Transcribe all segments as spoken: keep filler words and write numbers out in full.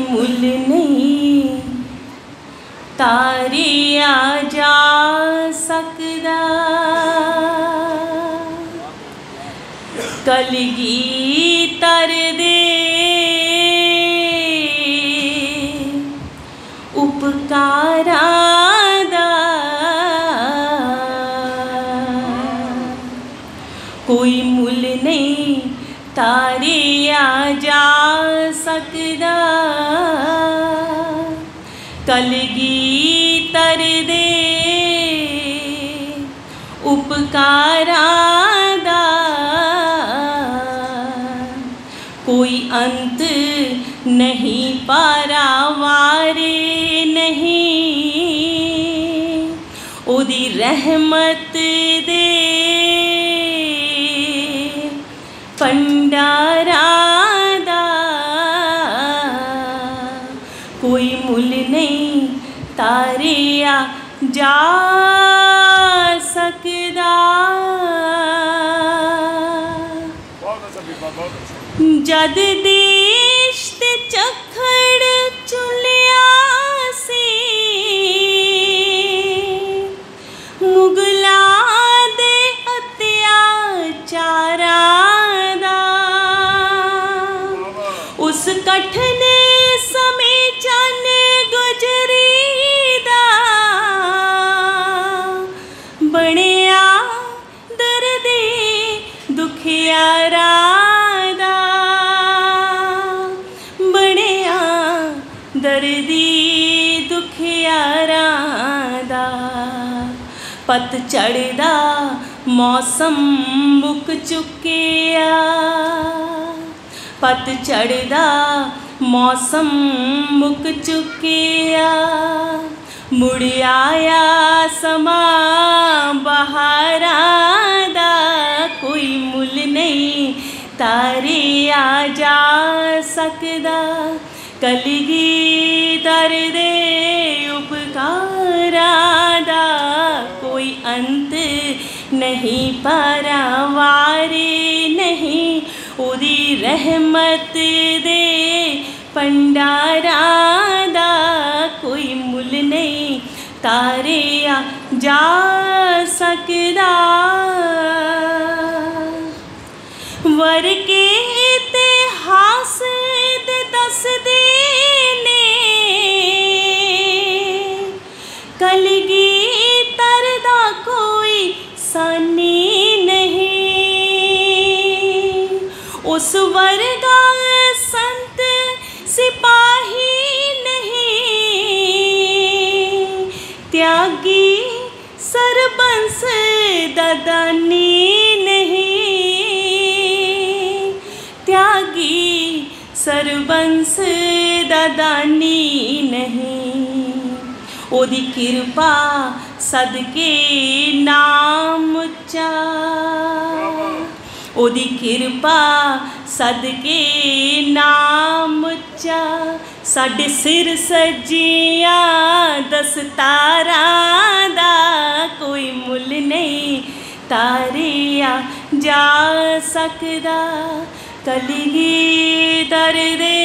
मुल नहीं तारिया जा सकदा। कलगीधर दे उपकारां दा कोई मुल नहीं तारिया जा सकदा। कलगीधर दे उपकारां दा कोई अंत नहीं पारावारे नहीं। ओदी रहमत दे भंडारां दा कोई मुल नहीं तारिया जा सकदा। जद देश ते झखड़ चुलिया सी मुगलां दे अत्याचारां दा उस कठिन समय चन गुजरी दा बनिया दर्दे दुखियारा दर्दी दुखियारां दा। पतझड़ दा मौसम मुक चुकिया पतझड़ दा मौसम मुक चुकिया। मुड़ आया समा बहारां दा कोई मुल नहीं तारिया जा सकदा। कलगीधर दे उपकारां दा कोई अंत नहीं पारावारे नहीं। ओदी रहमत दे भंडारां दा कोई मुल नहीं तारिया जा सकदा। वर्के इतिहास दे दसदे ने कलगीधर दा कोई सानी नहीं। उस वर्गा संत सिपाही नहीं त्यागी सरबंस दा दानी नहीं। त्यागी सरबंस दा दानी नहीं। ओदी किरपा सदके नाम उच्चा ओदी किरपा सदके नाम उच्चा। साडे सिर सजिया दस्तारां दा कोई मुल नहीं तारिया जा सकदा। कलगीधर दे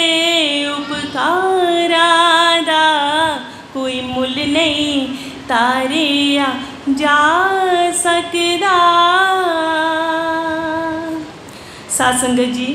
उपकारां दा कोई मुल नहीं तारिया जा सकदा। साध संगत जी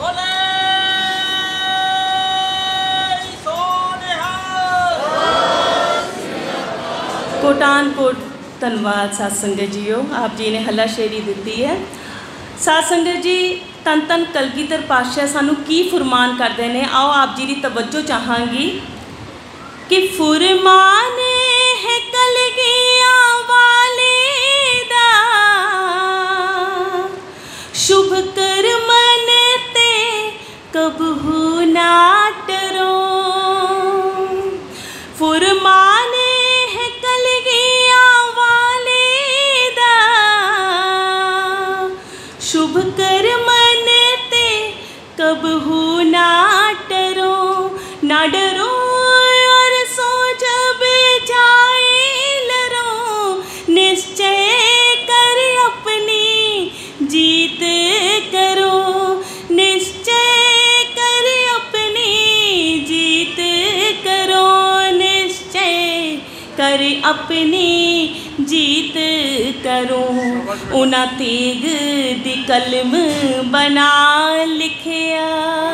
कोटान कोट धन्यवाद साध संगत जीओ आप जी ने हला शेरी दी है। साध संगत जी तन तन कलगीधर पातशाह सानू की फुरमान करते हैं। आओ आप जी की तवज्जो चाहांगी कि फुरमान है कलगियां वाले दा शुभ कर मन ते कबहू ना डरो। फुरमान है कलगियां वाले दा शुभ कर मन ते कबहू ना डरो। ना डरो और सो जब जाए लरो निश्चय कर अपनी जीत करो। निश्चय कर पर अपनी जीत करूं। उन्हां तेग दी कलम बना लिखिया,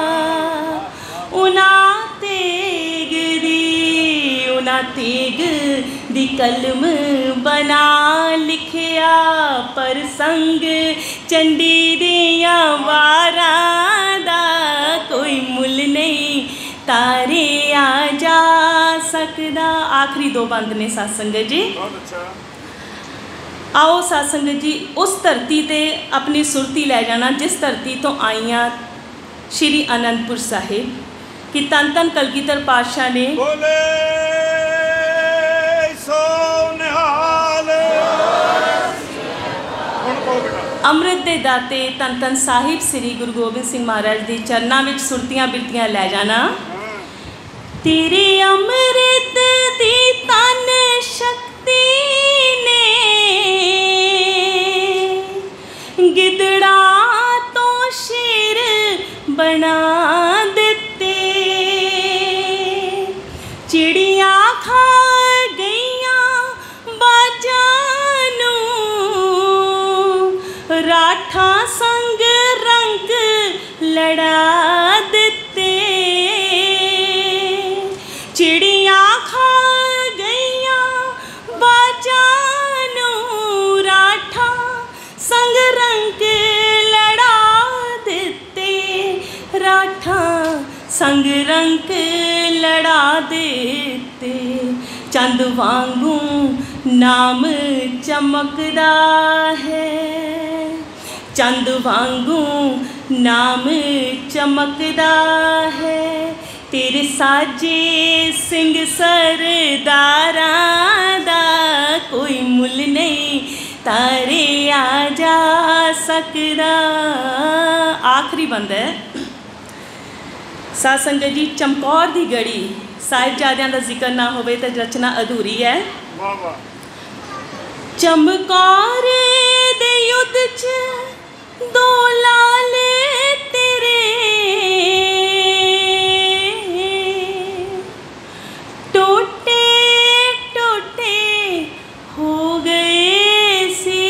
उन्हां तेग दी उन्हां तेग दी कलम बना लिखिया। पर संग चंडी दियां वारां दा कोई मुल नहीं तारे आ जा सकदा। आखिरी दो बंद ने सत्संगत जी। आओ सत्संगत जी उस धरती ते अपनी सुरती लै जाना जिस धरती तो आईयां श्री आनंदपुर साहिब कि तन तन कलगीधर पातशाह ने बोले सो निहाल अमृत दे दाते तन तन साहिब श्री गुरु गोबिंद सिंह महाराज के चरणों में सुरतियां बिरतियां लै जाना। तेरे अमृत दी तन शक्ति ने गिदड़ा तो शेर बना दिते, चिड़िया खा गईयां बाजां नूं, राठा संग रंग लड़ा दिते। चिड़िया खा गईयां बाजां नूं, राठा संग रंग लड़ा दिते, राठा संग रंग लड़ा देते। चंद वांगू नाम चमकदा है, चंद वांगू नाम चमकदा है। तेरे साजे सिंह सरदारां दा कोई मुल नहीं तारे आ जा सकदा। आखिरी बंद है साध संगत जी। चमकौर दी गढ़ी साहिबजादियां दा जिक्र ना होवे तो रचना अधूरी है। चमकौर दे युद्ध च दो लाल तेरे, टोटे टोटे हो गए सी।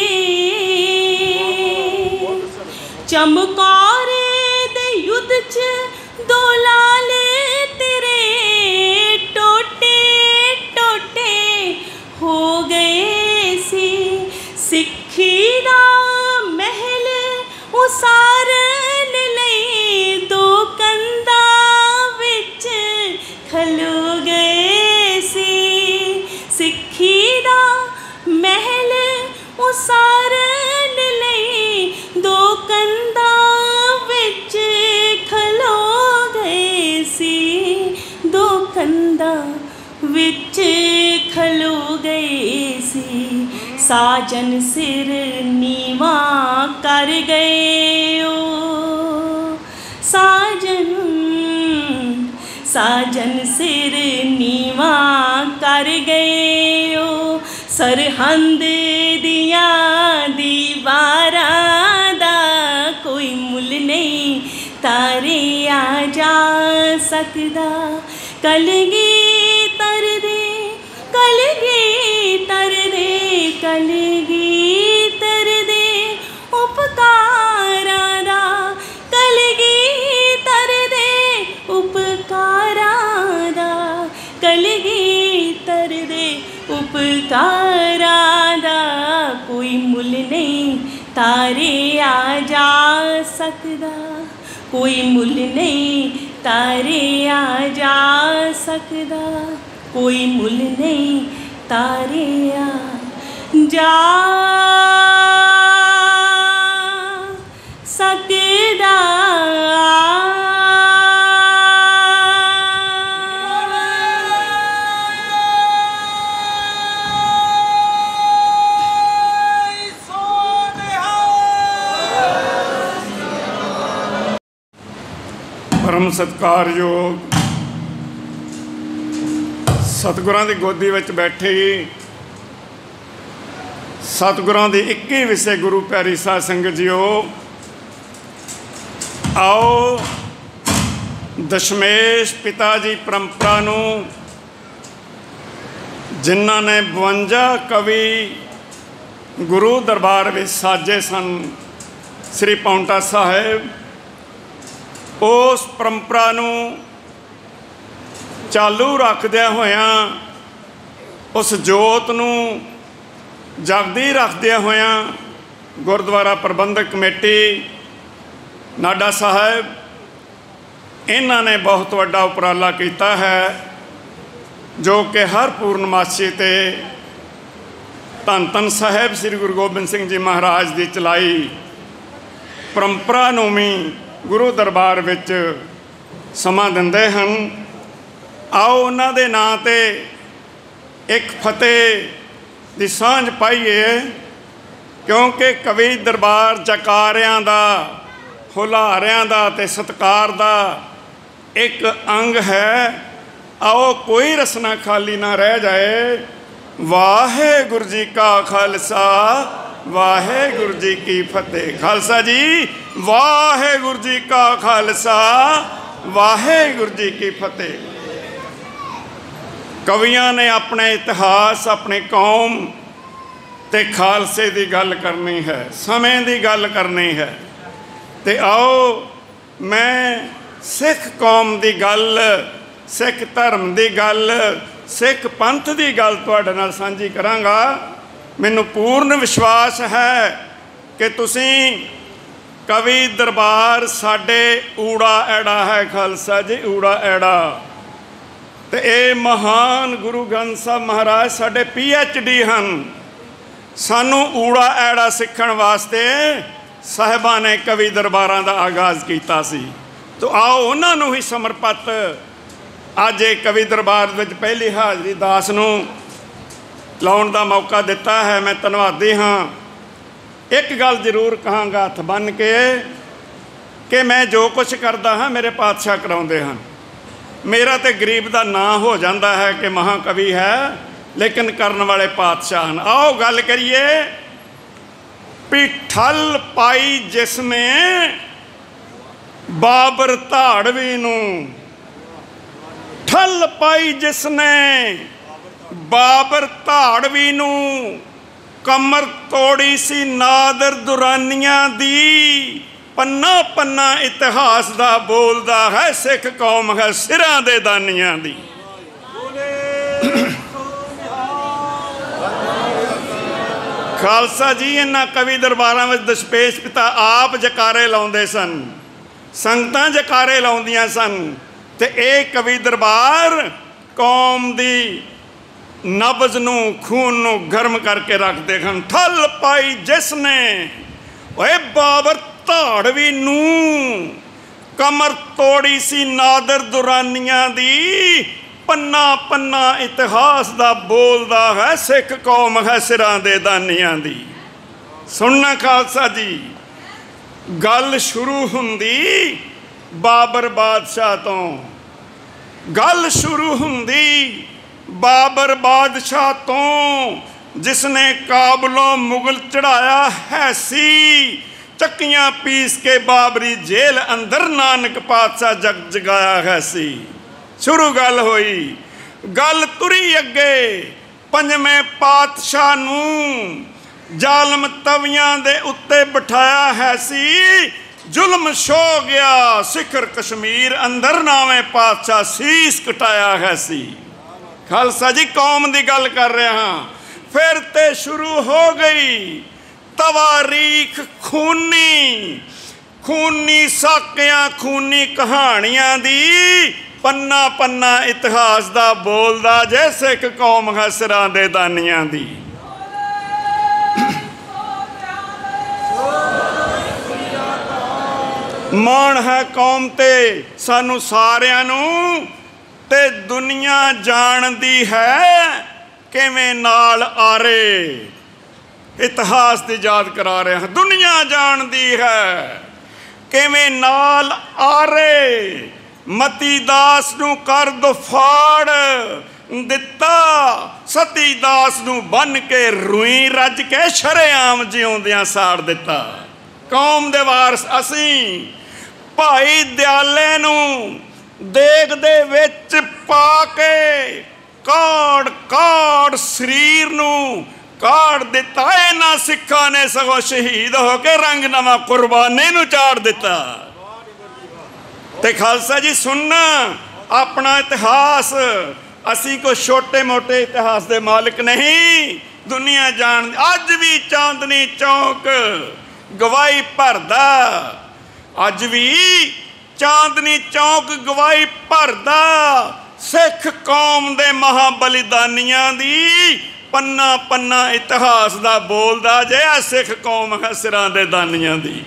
चमकौर दे युद्ध च दो लाल तेरे, टोटे टोटे हो गए सी। सिक्खी दा महल उसारन लई दो कंधां विच खलो गए सी। सिक्खी दा महल उसारन लई दो कंधां विच खलो गए सी, दो कंधां विच खलो गए सी। साजन सिर नीवा कर गए ओ, साजन साजन सिर नीवा कर गए ओ। सरहंद दियां दीवारां दा कोई मुल नहीं तारे आ जा सकदा। कलगीधर दे कलगीधर दे कलगीधर दे उपकारां दा, कलगीधर दे उपकारां दा, कलगीधर दे उपकारां दा कोई मुल नहीं तारे आ जा सकदा। कोई मुल नहीं तारे आ जा सकदा, कोई मुल नहीं तारे आ जा सकदा। परम सत्कारयोग सतगुरां दी गोदी विच बैठे सतगुरां दी इक्की विषय गुरु प्यारी साध संगत जीओ, आओ दशमेश पिता जी परंपरा नूं ਜਿਨ੍ਹਾਂ ਨੇ ਬਵੰਜਾ ਕਵੀ ਗੁਰੂ ਦਰਬਾਰ ਵਿੱਚ ਸਾਜੇ ਸਨ ਸ੍ਰੀ ਪਾਉਂਟਾ ਸਾਹਿਬ, ਉਸ ਪਰੰਪਰਾ ਨੂੰ ਚਾਲੂ ਰੱਖਦਿਆਂ ਹੋਇਆਂ, ਉਸ ਜੋਤ ਨੂੰ ਜਗਦੀ ਰੱਖਦਿਆਂ ਹੋਇਆਂ, ਗੁਰਦੁਆਰਾ ਪ੍ਰਬੰਧਕ ਕਮੇਟੀ ਨਾਡਾ ਸਾਹਿਬ ਇਹਨਾਂ ਨੇ ਬਹੁਤ ਵੱਡਾ ਉਪਰਾਲਾ ਕੀਤਾ ਹੈ, ਜੋ ਕਿ ਹਰ ਪੂਰਨਮਾਸ਼ੀ 'ਤੇ ਧੰਨ ਧੰਨ ਸਾਹਿਬ ਸ੍ਰੀ ਗੁਰੂ ਗੋਬਿੰਦ ਸਿੰਘ ਜੀ ਮਹਾਰਾਜ ਦੀ ਚਲਾਈ ਪਰੰਪਰਾ ਨੂੰ ਵੀ ਗੁਰੂ ਦਰਬਾਰ ਵਿੱਚ ਸਮਾਂ ਦਿੰਦੇ ਹਨ। ਆਓ ਉਹਨਾਂ ਦੇ ਨਾਂ 'ਤੇ ਇੱਕ ਫਤਿਹ ਦੀ ਸਾਂਝ ਪਾਈਏ, ਕਿਉਂਕਿ ਕਵੀ ਦਰਬਾਰ ਜਕਾਰਿਆਂ ਦਾ, ਹੁਲਾਰਿਆਂ ਦਾ ਅਤੇ ਸਤਿਕਾਰ ਦਾ ਇੱਕ ਅੰਗ ਹੈ। ਆਓ ਕੋਈ ਰਸਨਾ ਖਾਲੀ ਨਾ ਰਹਿ ਜਾਏ। ਵਾਹਿਗੁਰੂ ਜੀ ਕਾ ਖਾਲਸਾ, ਵਾਹਿਗੁਰੂ ਜੀ ਕੀ ਫਤਿਹ। ਖਾਲਸਾ ਜੀ, ਵਾਹਿਗੁਰੂ ਜੀ ਕਾ ਖਾਲਸਾ, ਵਾਹਿਗੁਰੂ ਜੀ ਕੀ ਫਤਿਹ। ਕਵੀਆਂ ਨੇ ਆਪਣੇ ਇਤਿਹਾਸ, ਆਪਣੀ ਕੌਮ ਤੇ ਖਾਲਸੇ ਦੀ ਗੱਲ ਕਰਨੀ ਹੈ, ਸਮੇਂ ਦੀ ਗੱਲ ਕਰਨੀ ਹੈ। ਤੇ ਆਓ ਮੈਂ ਸਿੱਖ ਕੌਮ ਦੀ ਗੱਲ, ਸਿੱਖ ਧਰਮ ਦੀ ਗੱਲ, ਸਿੱਖ ਪੰਥ ਦੀ ਗੱਲ ਤੁਹਾਡੇ ਨਾਲ ਸਾਂਝੀ ਕਰਾਂਗਾ। ਮੈਨੂੰ ਪੂਰਨ ਵਿਸ਼ਵਾਸ ਹੈ ਕਿ ਤੁਸੀਂ ਕਵੀ ਦਰਬਾਰ ਸਾਡੇ ਊੜਾ ਐੜਾ ਹੈ। ਖਾਲਸਾ ਜੀ, ਊੜਾ ਐੜਾ। ਤੇ ਇਹ ਮਹਾਨ ਗੁਰੂ ਗ੍ਰੰਥ ਸਾਹਿਬ ਮਹਾਰਾਜ ਸਾਡੇ ਪੀ ਐਚ ਡੀ ਹਨ। ਸਾਨੂੰ ਊੜਾ ਐੜਾ ਸਿੱਖਣ ਵਾਸਤੇ ਸਾਹਿਬਾਂ ਨੇ ਕਵੀ ਦਰਬਾਰਾਂ ਦਾ ਆਗਾਜ਼ ਕੀਤਾ ਸੀ। ਤਾਂ ਆਓ ਉਹਨਾਂ ਨੂੰ ਹੀ ਸਮਰਪਿਤ ਅੱਜ ਇਹ ਕਵੀ ਦਰਬਾਰ ਵਿੱਚ ਪਹਿਲੀ ਹਾਜ਼ਰੀ ਦਾਸ ਨੂੰ ਲਾਉਣ ਦਾ ਮੌਕਾ ਦਿੱਤਾ ਹੈ। ਮੈਂ ਧੰਨਵਾਦੀ ਹਾਂ। ਇੱਕ ਗੱਲ ਜ਼ਰੂਰ ਕਹਾਂਗਾ ਹੱਥ ਬੰਨ੍ਹ ਕੇ ਕਿ ਮੈਂ ਜੋ ਕੁਛ ਕਰਦਾ ਹਾਂ ਮੇਰੇ ਪਾਤਸ਼ਾਹ ਕਰਾਉਂਦੇ ਹਨ। ਮੇਰਾ ਤੇ ਗਰੀਬ ਦਾ ਨਾਂ ਹੋ ਜਾਂਦਾ ਹੈ ਕਿ ਮਹਾਕਵੀ ਹੈ, ਲੇਕਿਨ ਕਰਨ ਵਾਲੇ ਪਾਤਸ਼ਾਹ ਹਨ। ਆਓ ਗੱਲ ਕਰੀਏ ਵੀ ਠੱਲ ਪਾਈ ਜਿਸ ਨੇ ਬਾਬਰ ਧਾੜਵੀ ਨੂੰ, ਠੱਲ ਪਾਈ ਜਿਸ ਨੇ ਬਾਬਰ ਧਾੜਵੀ ਨੂੰ, ਕਮਰ ਤੋੜੀ ਸੀ ਨਾਦਰ ਦੁਰਾਨੀਆਂ ਦੀ। ਪੰਨਾ ਪੰਨਾ ਇਤਿਹਾਸ ਦਾ ਬੋਲਦਾ ਹੈ, ਸਿੱਖ ਕੌਮ ਹੈ ਸਿਰਾਂ ਦੇ ਦਾਨੀਆਂ ਦੀ। ਖਾਲਸਾ ਜੀ, ਇਹਨਾਂ ਕਵੀ ਦਰਬਾਰਾਂ ਵਿੱਚ ਦਸ਼ਪੇਸ਼ ਪਿਤਾ ਆਪ ਜਕਾਰੇ ਲਾਉਂਦੇ ਸਨ, ਸੰਗਤਾਂ ਜਕਾਰੇ ਲਾਉਂਦੀਆਂ ਸਨ। ਤੇ ਇਹ ਕਵੀ ਦਰਬਾਰ ਕੌਮ ਦੀ ਨਬਜ਼ ਨੂੰ, ਖੂਨ ਨੂੰ ਗਰਮ ਕਰਕੇ ਰੱਖਦੇ ਹਨ। ਠੱਲ ਪਾਈ ਜਿਸ ਨੇ ਓਏ ਬਾਬਰ ਧਾੜਵੀ ਨੂੰ, ਕਮਰ ਤੋੜੀ ਸੀ ਨਾਦਰ ਦੁਰਾਨੀਆਂ ਦੀ। ਪੰਨਾ ਪੰਨਾ ਇਤਿਹਾਸ ਦਾ ਬੋਲਦਾ ਹੈ, ਸਿੱਖ ਕੌਮ ਹੈ ਸਿਰਾਂ ਦੇ ਦਾਨੀਆਂ ਦੀ। ਸੁਣਨਾ ਖਾਲਸਾ ਜੀ, ਗੱਲ ਸ਼ੁਰੂ ਹੁੰਦੀ ਬਾਬਰ ਬਾਦਸ਼ਾਹ ਤੋਂ, ਗੱਲ ਸ਼ੁਰੂ ਹੁੰਦੀ ਬਾਬਰ ਬਾਦਸ਼ਾਹ ਤੋਂ, ਜਿਸ ਨੇ ਕਾਬਲੋਂ ਮੁਗਲ ਚੜਾਇਆ ਹੈ ਸੀ। ਚੱਕੀਆਂ ਪੀਸ ਕੇ ਬਾਬਰੀ ਜੇਲ੍ਹ ਅੰਦਰ ਨਾਨਕ ਪਾਤਸ਼ਾਹ ਜਗ ਜਗਾਇਆ ਹੈ ਸੀ। ਸ਼ੁਰੂ ਗੱਲ ਹੋਈ, ਗੱਲ ਤੁਰੀ ਅੱਗੇ। ਪੰਜਵੇਂ ਪਾਤਸ਼ਾਹ ਨੂੰ ਜ਼ਾਲਮ ਤਵੀਆਂ ਦੇ ਉੱਤੇ ਬਿਠਾਇਆ ਹੈ ਸੀ। ਜ਼ੁਲਮ ਛੋ ਗਿਆ ਸਿਖਰ ਕਸ਼ਮੀਰ ਅੰਦਰ, ਨਾਵੇਂ ਪਾਤਸ਼ਾਹ ਸੀਸ ਕਟਾਇਆ ਹੈ ਸੀ। ਖਾਲਸਾ ਜੀ, ਕੌਮ ਦੀ ਗੱਲ ਕਰ ਰਿਹਾ ਹਾਂ। ਫਿਰ ਤੇ ਸ਼ੁਰੂ ਹੋ ਗਈ ਤਵਾਰੀਖ ਖੂਨੀ, ਖੂਨੀ ਸਾਕਿਆਂ, ਖੂਨੀ ਕਹਾਣੀਆਂ ਦੀ। ਪੰਨਾ ਪੰਨਾ ਇਤਿਹਾਸ ਦਾ ਬੋਲਦਾ ਜੇ ਸਿੱਖ ਕੌਮ ਹੈ ਸਿਰਾਂ ਦੇ ਦਾਨੀਆਂ ਦੀ। ਮਾਣ ਹੈ ਕੌਮ ਤੇ ਸਾਨੂੰ ਸਾਰਿਆਂ ਨੂੰ, ਤੇ ਦੁਨੀਆ ਜਾਣਦੀ ਹੈ ਕਿਵੇਂ ਨਾਲ ਆਰੇ। ਇਤਿਹਾਸ ਦੀ ਯਾਦ ਕਰਾ ਰਿਹਾ, ਦੁਨੀਆ ਜਾਣਦੀ ਹੈ ਕਿਵੇਂ ਨਾਲ ਆਰੇ। ਮਤੀ ਦਾਸ ਨੂੰ ਕਰ ਦੁਫਾੜ ਦਿੱਤਾ, ਸਤੀ ਦਾਸ ਨੂੰ ਬੰਨ ਕੇ ਰੂਈ ਰੱਜ ਕੇ ਸ਼ਰੇਆਮ ਜਿਉਂਦਿਆਂ ਸਾੜ ਦਿੱਤਾ। ਕੌਮ ਦੇ ਵਾਰਸ ਅਸੀਂ ਭਾਈ ਦਿਆਲੇ ਨੂੰ ਦੇਗ ਦੇ ਵਿੱਚ ਪਾ ਕੇ ਕਾੜ ਕਾੜ ਸਰੀਰ ਨੂੰ ਕਾੜ ਦਿੱਤਾ। ਇਹਨਾਂ ਸਿੱਖਾਂ ਨੇ ਸਗੋਂ ਸ਼ਹੀਦ ਹੋ ਕੇ ਰੰਗ ਨਵਾਂ ਕੁਰਬਾਨੀ ਨੂੰ ਚਾੜ ਦਿੱਤਾ। ਤੇ ਖਾਲਸਾ ਜੀ ਸੁਣਨਾ ਆਪਣਾ ਇਤਿਹਾਸ, ਅਸੀਂ ਕੋਈ ਛੋਟੇ ਮੋਟੇ ਇਤਿਹਾਸ ਦੇ ਮਾਲਕ ਨਹੀਂ, ਦੁਨੀਆ ਜਾਣ। ਅੱਜ ਵੀ ਚਾਂਦਨੀ ਚੌਕ ਗਵਾਹੀ ਭਰਦਾ, ਅੱਜ ਵੀ ਚਾਂਦਨੀ ਚੌਕ ਗਵਾਹੀ ਭਰਦਾ ਸਿੱਖ ਕੌਮ ਦੇ ਮਹਾ ਬਲੀਦਾਨੀਆਂ ਦੀ। ਪੰਨਾ ਪੰਨਾ ਇਤਿਹਾਸ ਦਾ ਬੋਲਦਾ ਜੇ ਸਿੱਖ ਕੌਮ ਹੈ ਸਿਰਾਂ ਦੇ ਦਾਨੀਆਂ ਦੀ।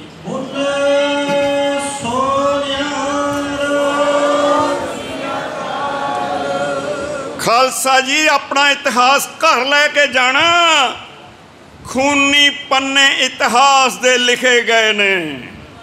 ਖਾਲਸਾ ਜੀ ਆਪਣਾ ਇਤਿਹਾਸ ਘਰ ਲੈ ਕੇ ਜਾਣਾ। ਖੂਨੀ ਪੰਨੇ ਇਤਿਹਾਸ ਦੇ ਲਿਖੇ ਗਏ ਨੇ,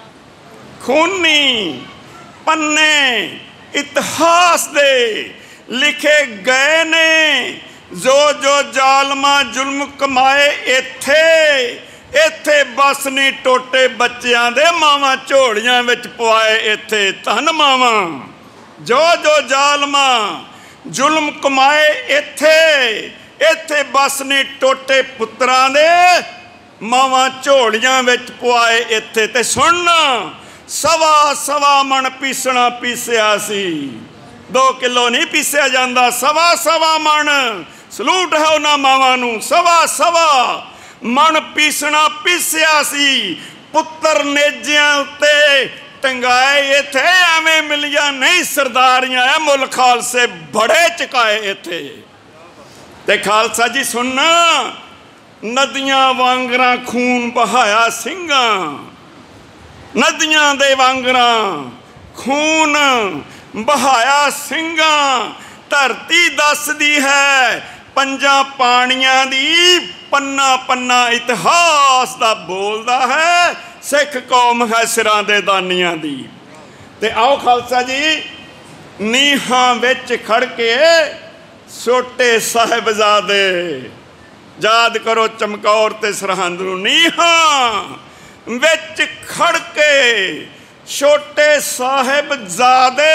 ਖੂਨੀ ਪੰਨੇ ਇਤਿਹਾਸ ਦੇ ਲਿਖੇ ਗਏ ਨੇ। ਜੋ ਜੋ ਜ਼ਾਲਮਾਂ ਜ਼ੁਲਮ ਕਮਾਏ ਇੱਥੇ, ਇੱਥੇ ਬਸ ਨਹੀਂ ਟੋਟੇ ਬੱਚਿਆਂ ਦੇ ਮਾਵਾਂ ਝੋਲੀਆਂ ਵਿੱਚ ਪਵਾਏ ਇੱਥੇ। ਧੰਨ ਮਾਵਾਂ ਜੋ ਜੋ ਜ਼ਾਲਮਾਂ ਜ਼ੁਲਮ ਕਮਾਏ ਇੱਥੇ, ਇੱਥੇ ਬਸ ਨਹੀਂ ਟੋਟੇ ਪੁੱਤਰਾਂ ਦੇ ਮਾਵਾਂ ਝੋਲੀਆਂ ਵਿੱਚ ਪਵਾਏ ਇੱਥੇ। ਤੇ ਸੁਣ ਸਵਾ ਸਵਾ ਮਣ ਪੀਸਣਾ ਪੀਸਿਆ ਸੀ, ਦੋ ਕਿਲੋ ਨਹੀਂ ਪੀਸਿਆ ਜਾਂਦਾ, ਸਵਾ ਸਵਾ ਮਣ। ਸਲੂਟ ਹੈ ਉਹਨਾਂ ਮਾਵਾਂ ਨੂੰ। ਸਵਾ ਸਵਾ ਮਣ ਪੀਸਣਾ ਪੀਸਿਆ ਸੀ, ਪੁੱਤਰ ਨੇਜਿਆਂ ਉੱਤੇ ਟੰਗਾਏ ਇੱਥੇ। ਐਵੇਂ ਮਿਲੀਆਂ ਨਹੀਂ ਸਰਦਾਰੀਆਂ, ਐ ਮੁੱਲ ਖਾਲਸੇ ਬੜੇ ਚੁਕਾਏ ਇੱਥੇ। ਤੇ ਖਾਲਸਾ ਜੀ ਸੁਣਨਾ ਨਦੀਆਂ ਵਾਂਗਰਾਂ ਖੂਨ ਬਹਾਇਆ ਸਿੰਘਾਂ, ਨਦੀਆਂ ਦੇ ਵਾਂਗਰਾਂ ਖੂਨ ਬਹਾਇਆ ਸਿੰਘਾਂ। ਧਰਤੀ ਦੱਸਦੀ ਹੈ ਪੰਜਾਂ ਪਾਣੀਆਂ ਦੀ, ਪੰਨਾ ਪੰਨਾ ਇਤਿਹਾਸ ਦਾ ਬੋਲਦਾ ਹੈ ਸਿੱਖ ਕੌਮ ਹੈ ਸਿਰਾਂ ਦੇ ਦਾਨੀਆਂ ਦੀ। ਤੇ ਆਓ ਖਾਲਸਾ ਜੀ ਨੀਹਾਂ ਵਿੱਚ ਖੜ ਕੇ ਛੋਟੇ ਸਾਹਿਬਜ਼ਾਦੇ ਯਾਦ ਕਰੋ ਚਮਕੌਰ ਤੇ ਸਰਹੰਦ ਨੂੰ। ਨੀਹਾਂ ਵਿੱਚ ਖੜ ਕੇ ਛੋਟੇ ਸਾਹਿਬਜ਼ਾਦੇ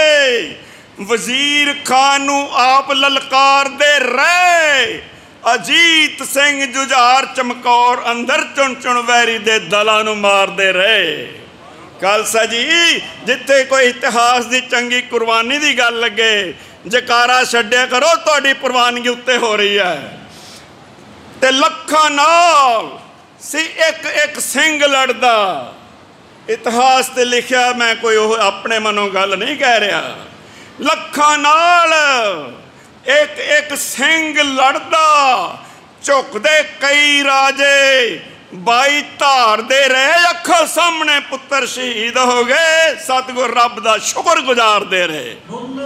ਵਜ਼ੀਰ ਖਾਨ ਨੂੰ ਆਪ ਲਲਕਾਰਦੇ ਰਹੇ। ਅਜੀਤ ਸਿੰਘ ਜੁਝਾਰ ਚਮਕੌਰ ਅੰਦਰ ਚੁਣ ਚੁਣ ਵੈਰੀ ਦੇ ਦਲਾਂ ਨੂੰ ਮਾਰਦੇ ਰਹੇ। ਖਾਲਸਾ ਜੀ ਜਿੱਥੇ ਕੋਈ ਇਤਿਹਾਸ ਦੀ ਚੰਗੀ ਕੁਰਬਾਨੀ ਦੀ ਗੱਲ ਲੱਗੇ ਜਕਾਰਾ ਛੱਡਿਆ ਕਰੋ, ਤੁਹਾਡੀ ਪ੍ਰਵਾਨਗੀ ਉੱਤੇ ਹੋ ਰਹੀ ਹੈ। ਤੇ ਲੱਖਾਂ ਨਾਲ ਸੀ ਇੱਕ ਇੱਕ ਸਿੰਘ ਲੜਦਾ। ਇਤਿਹਾਸ ਤੇ ਲਿਖਿਆ, ਮੈਂ ਕੋਈ ਉਹ ਆਪਣੇ ਮਨੋਂ ਗੱਲ ਨਹੀਂ ਕਹਿ ਰਿਹਾ। ਲੱਖਾਂ ਨਾਲ ਇੱਕ ਇੱਕ ਸਿੰਘ ਲੜਦਾ, ਝੁਕਦੇ ਕਈ ਰਾਜੇ ਬਾਈ ਧਾਰਦੇ ਰਹੇ। ਅੱਖਾਂ ਸਾਹਮਣੇ ਪੁੱਤਰ ਸ਼ਹੀਦ ਹੋ ਗਏ, ਸਤਿਗੁਰ ਰੱਬ ਦਾ ਸ਼ੁਕਰ ਗੁਜ਼ਾਰਦੇ ਰਹੇ।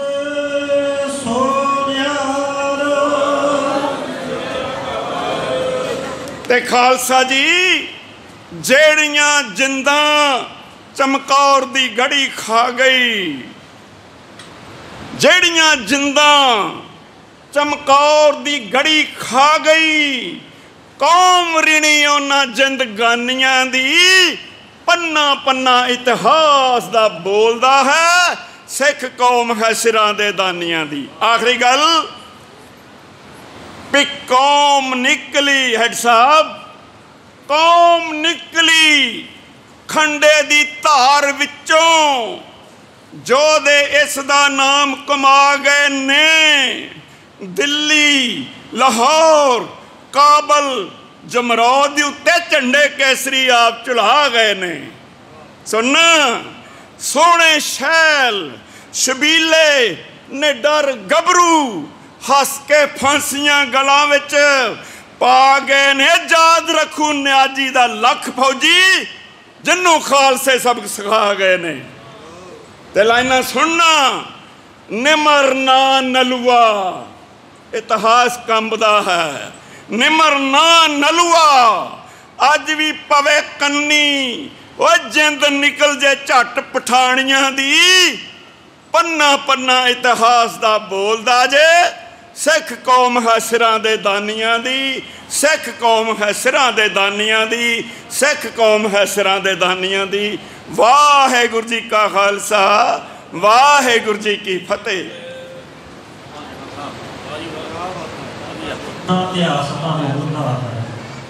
ਤੇ ਖਾਲਸਾ ਜੀ ਜਿਹੜੀਆਂ ਜਿੰਦਾਂ ਚਮਕੌਰ ਦੀ ਗੜੀ ਖਾ ਗਈ, ਜਿਹੜੀਆਂ ਜਿੰਦਾਂ ਚਮਕੌਰ ਦੀ ਗੜੀ ਖਾ ਗਈ, ਕੌਮ ਰਿਣੀ ਉਹਨਾਂ ਜ਼ਿੰਦਗਾਨੀਆਂ ਦੀ। ਪੰਨਾ ਪੰਨਾ ਇਤਿਹਾਸ ਦਾ ਬੋਲਦਾ ਹੈ ਸਿੱਖ ਕੌਮ ਹੈ ਸਿਰਾਂ ਦੇ ਦਾਨੀਆਂ ਦੀ। ਆਖਰੀ ਗੱਲ ਵੀ ਕੌਮ ਨਿਕਲੀ, ਹੈਡ ਸਾਹਿਬ ਕੌਮ ਨਿਕਲੀ ਖੰਡੇ ਦੀ ਧਾਰ ਵਿੱਚੋਂ, ਜੋ ਦੇ ਇਸ ਦਾ ਨਾਮ ਕਮਾ ਗਏ ਨੇ। ਦਿੱਲੀ, ਲਾਹੌਰ, ਕਾਬਲ, ਜਮਰੌਦ ਦੇ ਉੱਤੇ ਝੰਡੇ ਕੇਸਰੀ ਆਪ ਚੁਲਾ ਗਏ ਨੇ। ਸੁਣ ਸੋਹਣੇ ਸ਼ੈਲ ਸ਼ਬੀਲੇ ਨੇ ਡਰ ਗੱਭਰੂ ਹੱਸ ਕੇ ਫਾਂਸੀਆਂ ਗਲਾਂ ਵਿੱਚ ਪਾ ਗਏ ਨੇ। ਯਾਦ ਰੱਖੂ ਨਿਆਜੀ ਦਾ ਲੱਖ ਫੌਜੀ ਜਿਹਨੂੰ ਖਾਲਸੇ ਸਬਕ ਸਿਖਾ ਗਏ ਨੇ। ਤੇ ਲਾਈਨਾਂ ਸੁਣਨਾ ਨਿਮਰ ਨਾ ਨਲੂਆ, ਇਤਿਹਾਸ ਕੰਬਦਾ ਹੈ। ਨਿਮਰ ਨਾ ਨਲੂਆ ਅੱਜ ਵੀ ਪਵੇ ਕੰਨੀ, ਉਹ ਜਿੰਦ ਨਿਕਲ ਜੇ ਝੱਟ ਪਠਾਣੀਆਂ ਦੀ। ਪੰਨਾ ਪੰਨਾ ਇਤਿਹਾਸ ਦਾ ਬੋਲਦਾ ਜੇ ਸਿੱਖ ਕੌਮ ਹੈ ਸਿਰਾਂ ਦੇ ਦਾਨੀਆਂ ਦੀ। ਸਿੱਖ ਕੌਮ ਹੈ ਸਿਰਾਂ ਦੇ ਦਾਨੀਆਂ ਦੀ। ਸਿੱਖ ਕੌਮ ਹੈ ਸਿਰਾਂ ਦੇ ਦਾਨੀਆਂ ਦੀ। ਵਾਹਿਗੁਰੂ ਜੀ ਕਾ ਖਾਲਸਾ, ਵਾਹਿਗੁਰੂ ਜੀ ਕੀ ਫਤਿਹ। ਇਤਿਹਾਸ ਦਾ ਬੋਲਦਾ ਹੈ,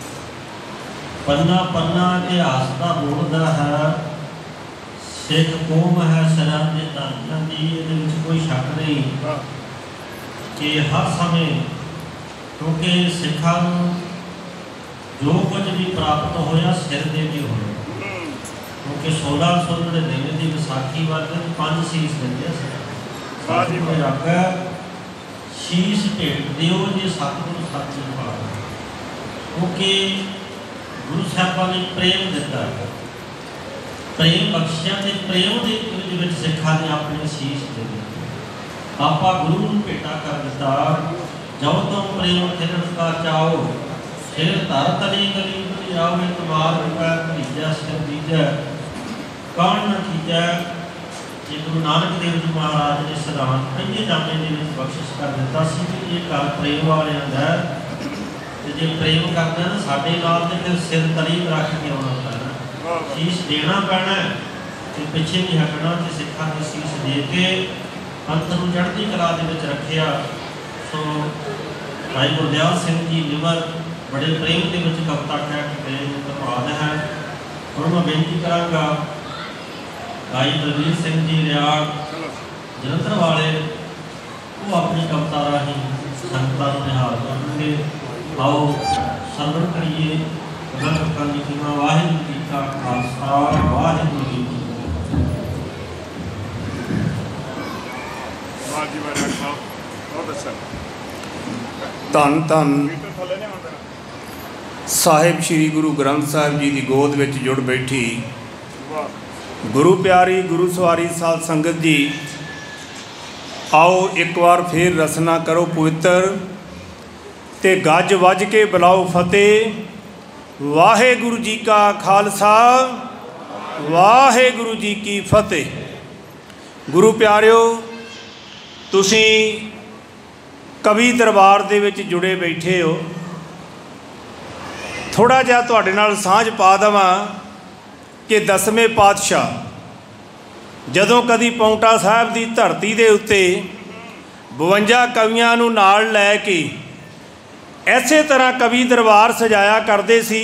ਪੰਨਾ ਪੰਨਾ ਇਤਿਹਾਸ ਦਾ ਬੋਲਦਾ ਹੈ। ਸਿੱਖ ਕੌਮ ਹੈ ਸਿਰਾਂ ਦੇ ਤਾਜਾਂ ਦੀ, ਇਹਦੇ ਵਿੱਚ ਕੋਈ ਸ਼ੱਕ ਨਹੀਂ ਕਿ ਹਰ ਸਮੇਂ, ਕਿਉਂਕਿ ਸਿੱਖਾਂ ਨੂੰ ਜੋ ਕੁਝ ਵੀ ਪ੍ਰਾਪਤ ਹੋਇਆ ਸਿਰ ਦੇ ਕੇ ਹੋਇਆ, ਕਿਉਂਕਿ ਸੋਲਾਂ ਸੌ ਨੜਿਨਵੇਂ ਦੀ ਵਿਸਾਖੀ ਵਾਲੇ ਪੰਜ ਸੀਸ ਦਿੰਦੇ ਸੀ। ਕੋਈ ਆਖਿਆ ਸ਼ੀਸ਼ ਭੇਟ ਦਿਓ ਜੇ ਸਤਿਗੁਰੂ ਸੱਚੀ ਪਾਵ, ਕਿਉਂਕਿ ਗੁਰੂ ਸਾਹਿਬਾਂ ਨੇ ਪ੍ਰੇਮ ਦਿੱਤਾ, ਪ੍ਰੇਮ ਬਖਸ਼ਿਆ ਤੇ ਪ੍ਰੇਮ ਦੇ ਵਿੱਚ ਸਿੱਖਾਂ ਨੇ ਆਪਣੇ ਸ਼ੀਸ਼ ਦੇ ਦਿੱਤੇ। ਆਪਾਂ ਗੁਰੂ ਨੂੰ ਭੇਟਾ ਕਰ ਦਿੱਤਾ। ਜੋ ਤੁਮ ਪ੍ਰੇਮ ਖਿਰਨ ਕਾ ਚਾਓ, ਸਿਰ ਧਰ ਤਲੀ ਗਲੀ ਗਲੀ ਆਵੇ, ਤੁਮਾਰ ਰੁਪੈ ਭੀਜੈ ਸਿਰ ਬੀਜੈ, ਕੌਣ ਨਾ ਖੀਜੈ। ਜੇ ਗੁਰੂ ਨਾਨਕ ਦੇਵ ਜੀ ਮਹਾਰਾਜ ਨੇ ਸਿਧਾਂਤ ਪਹਿਲੇ ਜਾਮੇ ਦੇ ਵਿੱਚ ਬਖਸ਼ਿਸ਼ ਕਰ ਦਿੱਤਾ ਸੀ ਕਿ ਇਹ ਘਰ ਪ੍ਰੇਮ ਵਾਲਿਆਂ ਦਾ, ਤੇ ਜੇ ਪ੍ਰੇਮ ਕਰਦੇ ਨਾ ਸਾਡੇ ਨਾਲ ਤੇ ਫਿਰ ਸਿਰ ਤਲੀ ਰੱਖ ਕੇ ਆਉਣਾ ਪੈਣਾ, ਸ਼ੀਸ਼ ਦੇਣਾ ਪੈਣਾ ਤੇ ਪਿੱਛੇ ਨਹੀਂ ਹਟਣਾ। ਤੇ ਸਿੱਖਾਂ ਨੇ ਸ਼ੀਸ਼ ਦੇ ਕੇ ਅੰਤ ਨੂੰ ਚੜ੍ਹਦੀ ਕਲਾ ਦੇ ਵਿੱਚ ਰੱਖਿਆ। ਸੋ ਭਾਈ ਗੁਰਦਿਆਲ ਸਿੰਘ ਜੀ ਨਿਮਰ ਬੜੇ ਪ੍ਰੇਮ ਦੇ ਵਿੱਚ ਕਵਿਤਾ ਕਹਿ ਕੇ ਧੰਨਵਾਦ ਹੈ। ਹੁਣ ਮੈਂ ਬੇਨਤੀ ਕਰਾਂਗਾ ਭਾਈ ਬਲਵੀਰ ਸਿੰਘ ਜੀ ਰਿਆੜ ਜਲੰਧਰ ਵਾਲੇ, ਉਹ ਆਪਣੀ ਕਵਿਤਾ ਰਾਹੀਂ ਸੰਗਤਾਂ ਨੂੰ ਨਿਹਾਲ ਕਰਨਗੇ। ਆਓ ਸਰਵਣ ਕਰੀਏ ਉਹਨਾਂ ਲੋਕਾਂ ਦੀ ਕੀਮਾ। ਵਾਹਿਗੁਰੂ ਜੀ ਕਾ ਖਾਲਸਾ, ਵਾਹਿਗੁਰੂ ਜੀ ਕੀ ਫਤਿਹ। ਧੰਨ ਧੰਨ ਸਾਹਿਬ ਸ੍ਰੀ ਗੁਰੂ ਗ੍ਰੰਥ ਸਾਹਿਬ ਜੀ ਦੀ ਗੋਦ ਵਿੱਚ ਜੁੜ ਬੈਠੀ ਗੁਰੂ ਪਿਆਰੀ ਗੁਰੂ ਸਵਾਰੀ ਸਾਧ ਸੰਗਤ ਜੀ, ਆਓ ਇੱਕ ਵਾਰ ਫੇਰ ਰਸਨਾ ਕਰੋ ਪਵਿੱਤਰ ਤੇ ਗੱਜ ਵੱਜ ਕੇ ਬੁਲਾਓ ਫਤਿਹ। ਵਾਹਿਗੁਰੂ ਜੀ ਕਾ ਖਾਲਸਾ, ਵਾਹਿਗੁਰੂ ਜੀ ਕੀ ਫਤਿਹ। ਗੁਰੂ ਪਿਆਰਿਓ, ਤੁਸੀਂ ਕਵੀ ਦਰਬਾਰ ਦੇ ਵਿੱਚ ਜੁੜੇ ਬੈਠੇ ਹੋ। ਥੋੜ੍ਹਾ ਜਿਹਾ ਤੁਹਾਡੇ ਨਾਲ ਸਾਂਝ ਪਾ ਦੇਵਾਂ ਕਿ ਦਸਵੇਂ ਪਾਤਸ਼ਾਹ ਜਦੋਂ ਕਦੀ ਪਾਉਂਟਾ ਸਾਹਿਬ ਦੀ ਧਰਤੀ ਦੇ ਉੱਤੇ ਬਵੰਜਾ ਕਵੀਆਂ ਨੂੰ ਨਾਲ ਲੈ ਕੇ ਐਸੇ ਤਰ੍ਹਾਂ ਕਵੀ ਦਰਬਾਰ ਸਜਾਇਆ ਕਰਦੇ ਸੀ।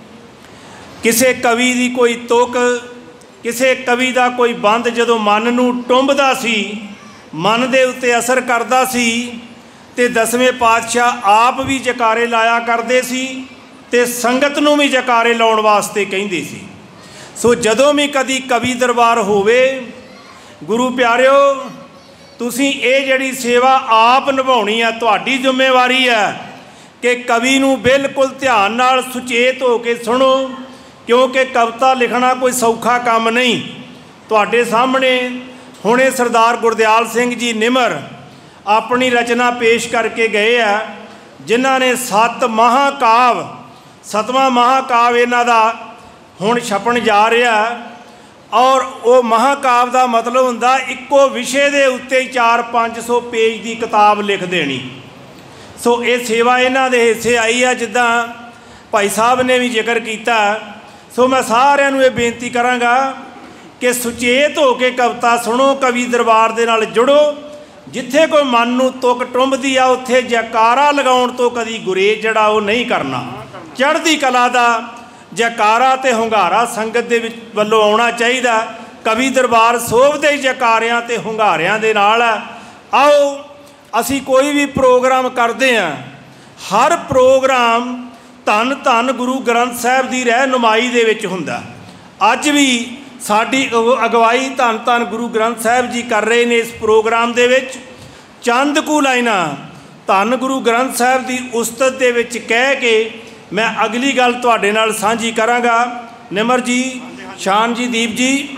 ਕਿਸੇ ਕਵੀ ਦੀ ਕੋਈ ਤੁਕ, ਕਿਸੇ ਕਵੀ ਦਾ ਕੋਈ ਬੰਦ ਜਦੋਂ ਮਨ ਨੂੰ ਟੁੰਬਦਾ ਸੀ, ਮਨ ਦੇ ਉੱਤੇ ਅਸਰ ਕਰਦਾ ਸੀ, ਤੇ ਦਸਵੇਂ ਪਾਤਸ਼ਾਹ ਆਪ ਵੀ ਜਕਾਰੇ ਲਾਇਆ ਕਰਦੇ ਸੀ ਤੇ ਸੰਗਤ ਨੂੰ ਵੀ ਜਕਾਰੇ ਲਾਉਣ ਵਾਸਤੇ ਕਹਿੰਦੇ ਸੀ। ਸੋ ਜਦੋਂ ਵੀ ਕਦੀ ਕਵੀ ਦਰਬਾਰ ਹੋਵੇ, ਗੁਰੂ ਪਿਆਰਿਓ, ਤੁਸੀਂ ਇਹ ਜਿਹੜੀ ਸੇਵਾ ਆਪ ਨਿਭਾਉਣੀ ਆ, ਤੁਹਾਡੀ ਜ਼ਿੰਮੇਵਾਰੀ ਹੈ ਕਿ ਕਵੀ ਨੂੰ ਬਿਲਕੁਲ ਧਿਆਨ ਨਾਲ ਸੁਚੇਤ ਹੋ ਕੇ ਸੁਣੋ, ਕਿਉਂਕਿ ਕਵਿਤਾ ਲਿਖਣਾ ਕੋਈ ਸੌਖਾ ਕੰਮ ਨਹੀਂ। ਤੁਹਾਡੇ ਸਾਹਮਣੇ ਹੁਣੇ ਸਰਦਾਰ ਗੁਰਦਿਆਲ ਸਿੰਘ ਜੀ ਨਿਮਰ ਆਪਣੀ ਰਚਨਾ ਪੇਸ਼ ਕਰਕੇ ਗਏ ਆ, ਜਿਨ੍ਹਾਂ ਨੇ ਸੱਤ ਮਹਾਂਕਾਵ, ਸੱਤਵਾਂ ਮਹਾਂਕਾਵ ਇਹਨਾਂ ਦਾ ਹੁਣ ਛਪਣ ਜਾ ਰਿਹਾ। ਔਰ ਉਹ ਮਹਾਂਕਾਵ ਦਾ ਮਤਲਬ ਹੁੰਦਾ ਇੱਕੋ ਵਿਸ਼ੇ ਦੇ ਉੱਤੇ ਚਾਰ ਪੰਜ ਸੌ ਪੇਜ ਦੀ ਕਿਤਾਬ ਲਿਖ ਦੇਣੀ। ਸੋ ਇਹ ਸੇਵਾ ਇਹਨਾਂ ਦੇ ਹਿੱਸੇ ਆਈ ਆ, ਜਿੱਦਾਂ ਭਾਈ ਸਾਹਿਬ ਨੇ ਵੀ ਜ਼ਿਕਰ ਕੀਤਾ। ਸੋ ਮੈਂ ਸਾਰਿਆਂ ਨੂੰ ਇਹ ਬੇਨਤੀ ਕਰਾਂਗਾ ਕਿ ਸੁਚੇਤ ਹੋ ਕੇ ਕਵਿਤਾ ਸੁਣੋ, ਕਵੀ ਦਰਬਾਰ ਦੇ ਨਾਲ ਜੁੜੋ। ਜਿੱਥੇ ਕੋਈ ਮਨ ਨੂੰ ਤੁਕ ਟੁੰਬਦੀ ਆ, ਉੱਥੇ ਜੈਕਾਰਾ ਲਗਾਉਣ ਤੋਂ ਕਦੀ ਗੁਰੇਜ਼ ਜਿਹੜਾ ਉਹ ਨਹੀਂ ਕਰਨਾ। ਚੜ੍ਹਦੀ ਕਲਾ ਦਾ ਜੈਕਾਰਾ ਤੇ ਹੁੰਗਾਰਾ ਸੰਗਤ ਦੇ ਵਿੱਚ ਵੱਲੋਂ ਆਉਣਾ ਚਾਹੀਦਾ। ਕਵੀ ਦਰਬਾਰ ਸੋਭਦੇ ਜੈਕਾਰਿਆਂ ਤੇ ਹੁੰਗਾਰਿਆਂ ਦੇ ਨਾਲ। ਆਓ ਅਸੀਂ ਕੋਈ ਵੀ ਪ੍ਰੋਗਰਾਮ ਕਰਦੇ ਹਾਂ, ਹਰ ਪ੍ਰੋਗਰਾਮ ਧੰਨ ਧੰਨ ਗੁਰੂ ਗ੍ਰੰਥ ਸਾਹਿਬ ਦੀ ਰਹਿਨੁਮਾਈ ਦੇ ਵਿੱਚ ਹੁੰਦਾ। ਅੱਜ ਵੀ ਸਾਡੀ ਅਗਵਾਈ ਧੰਨ ਧੰਨ ਗੁਰੂ ਗ੍ਰੰਥ ਸਾਹਿਬ ਜੀ ਕਰ ਰਹੇ ਨੇ ਇਸ ਪ੍ਰੋਗਰਾਮ ਦੇ ਵਿੱਚ। ਚੰਦ ਕੁ ਲਾਈਨਾਂ ਧੰਨ ਗੁਰੂ ਗ੍ਰੰਥ ਸਾਹਿਬ ਦੀ ਉਸਤਤ ਦੇ ਵਿੱਚ ਕਹਿ ਕੇ ਮੈਂ ਅਗਲੀ ਗੱਲ ਤੁਹਾਡੇ ਨਾਲ ਸਾਂਝੀ ਕਰਾਂਗਾ। ਨਿਮਰ ਜੀ, ਸ਼ਾਨ ਜੀ, ਦੀਪ ਜੀ,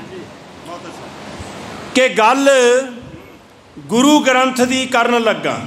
ਕਿ ਗੱਲ ਗੁਰੂ ਗ੍ਰੰਥ ਦੀ ਕਰਨ ਲੱਗਾ,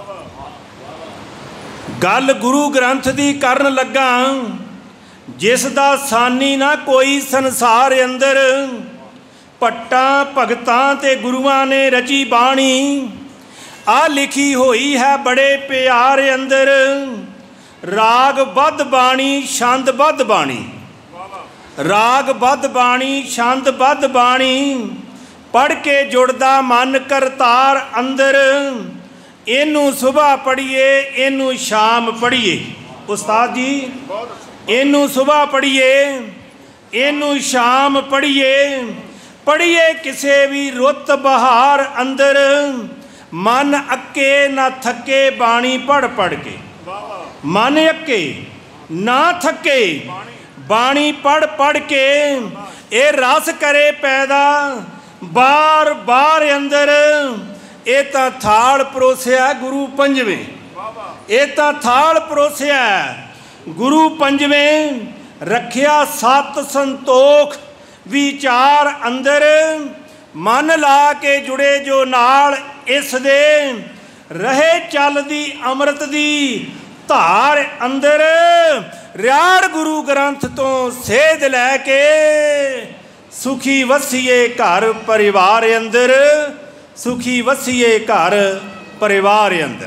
ਗੱਲ ਗੁਰੂ ਗ੍ਰੰਥ ਦੀ ਕਰਨ ਲੱਗਾ, ਜਿਸ ਦਾ ਸਾਨੀ ਨਾ ਕੋਈ ਸੰਸਾਰ ਅੰਦਰ। ਭੱਟਾਂ ਭਗਤਾਂ ਤੇ ਗੁਰੂਆਂ ਨੇ ਰਚੀ ਬਾਣੀ, ਆ ਲਿਖੀ ਹੋਈ ਹੈ ਬੜੇ ਪਿਆਰ ਅੰਦਰ। ਰਾਗ ਬੱਧ ਬਾਣੀ, ਛੰਦ ਬੱਧ ਬਾਣੀ, ਰਾਗ ਬੱਧ ਬਾਣੀ, ਛੰਦ ਬੱਧ ਬਾਣੀ। ਪੜ੍ਹ ਕੇ ਜੁੜਦਾ ਮਨ ਕਰਤਾਰ ਅੰਦਰ। ਇਹਨੂੰ ਸੁਬਾਹ ਪੜ੍ਹੀਏ, ਇਹਨੂੰ ਸ਼ਾਮ ਪੜ੍ਹੀਏ। ਉਸਤਾਦ ਜੀ, ਇਹਨੂੰ ਸੁਬਾਹ ਪੜ੍ਹੀਏ, ਇਹਨੂੰ ਸ਼ਾਮ ਪੜ੍ਹੀਏ, ਪੜ੍ਹੀਏ ਕਿਸੇ ਵੀ ਰੁੱਤ ਬਹਾਰ ਅੰਦਰ, ਮਨ ਅੱਕੇ ਨਾ ਥੱਕੇ ਬਾਣੀ ਪੜ੍ਹ ਪੜ੍ਹ ਕੇ। ਮਨ ਅੱਕੇ ਨਾ ਥੱਕੇ ਬਾਣੀ ਪੜ੍ਹ ਪੜ੍ਹ ਕੇ, ਇਹ ਰਸ ਕਰੇ ਪੈਦਾ ਬਾਰ ਬਾਰ ਅੰਦਰ। ਇਹ ਤਾਂ ਥਾਲ ਪਰੋਸਿਆ ਗੁਰੂ ਪੰਜਵੇਂ, ਇਹ ਤਾਂ ਥਾਲ ਪਰੋਸਿਆ ਗੁਰੂ ਪੰਜਵੇਂ। ਰੱਖਿਆ ਸਤ ਸੰਤੋਖ ਵਿਚਾਰ ਅੰਦਰ, ਮਨ ਲਾ ਕੇ ਜੁੜੇ ਜੋ ਨਾਲ ਇਸ ਦੇ, ਰਹੇ ਚੱਲਦੀ ਅੰਮ੍ਰਿਤ ਦੀ ਧਾਰ ਅੰਦਰ। ਰਿਆੜ ਗੁਰੂ ਗ੍ਰੰਥ ਤੋਂ ਸੇਧ ਲੈ ਕੇ, ਸੁਖੀ ਵਸੀਏ ਘਰ ਪਰਿਵਾਰ ਅੰਦਰ, ਸੁਖੀ ਵਸੀਏ ਘਰ ਪਰਿਵਾਰ ਅੰਦਰ।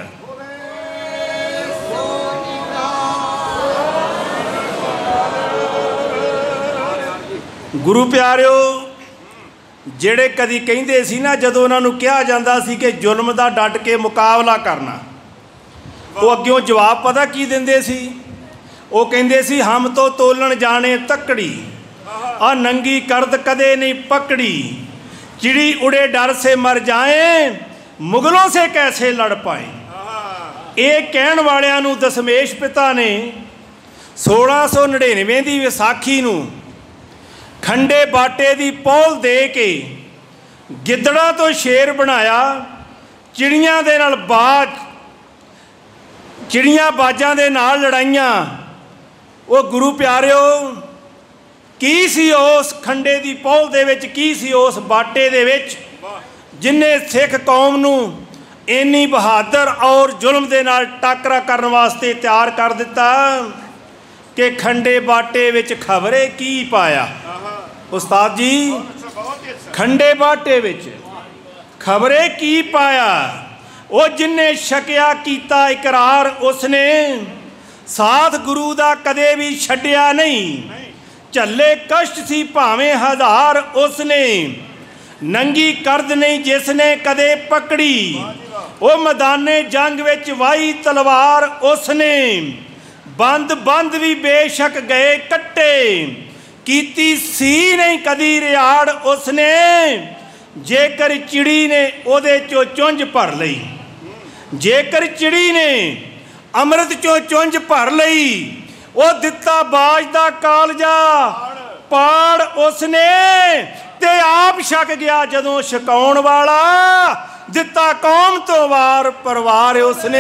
ਗੁਰੂ ਪਿਆਰਿਓ, ਜਿਹੜੇ ਕਦੀ ਕਹਿੰਦੇ ਸੀ ਨਾ, ਜਦੋਂ ਉਹਨਾਂ ਨੂੰ ਕਿਹਾ ਜਾਂਦਾ ਸੀ ਕਿ ਜ਼ੁਲਮ ਦਾ ਡਟ ਕੇ ਮੁਕਾਬਲਾ ਕਰਨਾ, ਉਹ ਅੱਗਿਓਂ ਜਵਾਬ ਪਤਾ ਕੀ ਦਿੰਦੇ ਸੀ? ਉਹ ਕਹਿੰਦੇ ਸੀ, ਹਮ ਤੋਂ ਤੋਲਣ ਜਾਣੇ ਤੱਕੜੀ, ਆ ਨੰਗੀ ਕਰਦ ਕਦੇ ਨਹੀਂ ਪਕੜੀ, चिड़ी उड़े डर से मर जाए, मुगलों से कैसे लड़ पाए। ये कहण वालियां नूं दशमेश पिता ने सोलह सौ नड़िनवे की विसाखी नूं खंडे बाटे की पौल दे के गिद्दड़ा तो शेर बनाया, चिड़ियां दे नाल बाज, चिड़ियां बाजां दे नाल लड़ाइयां। वो गुरु प्यारिओ, की सी उस खंडे की पौल दे विच, की सी उस बाटे दे विच, जिन्हें सिख कौम नूं इन्नी बहादुर और जुल्म दे नाल टाकरा करन वास्ते तैयार कर दिता कि खंडे बाटे विच खबरे की पाया। उस्ताद जी, खंडे बाटे विच खबरे की पाया। वो जिन्हें शकिया कीता इकरार, उसने साथ गुरु दा कदे भी छड्डिया नहीं। झल्ले कष्ट सी भावें हजार, उसने नंगी करद नहीं जिसने कदे पकड़ी। वो मैदाने जंग विच वाही तलवार, उसने बंद बंद भी बेशक गए कट्टे, कीती सी नहीं कदी रियाड़ उसने। जेकर चिड़ी ने ओदे चो चुंझ भर लई, जेकर चिड़ी ने अमृत चो चुंझ भर लई, वो दिता बाज दा कालजा पाड़ उसने। ते आप छक गया जदों छकाउण वाला, दिता कौम तो वार परवार उसने।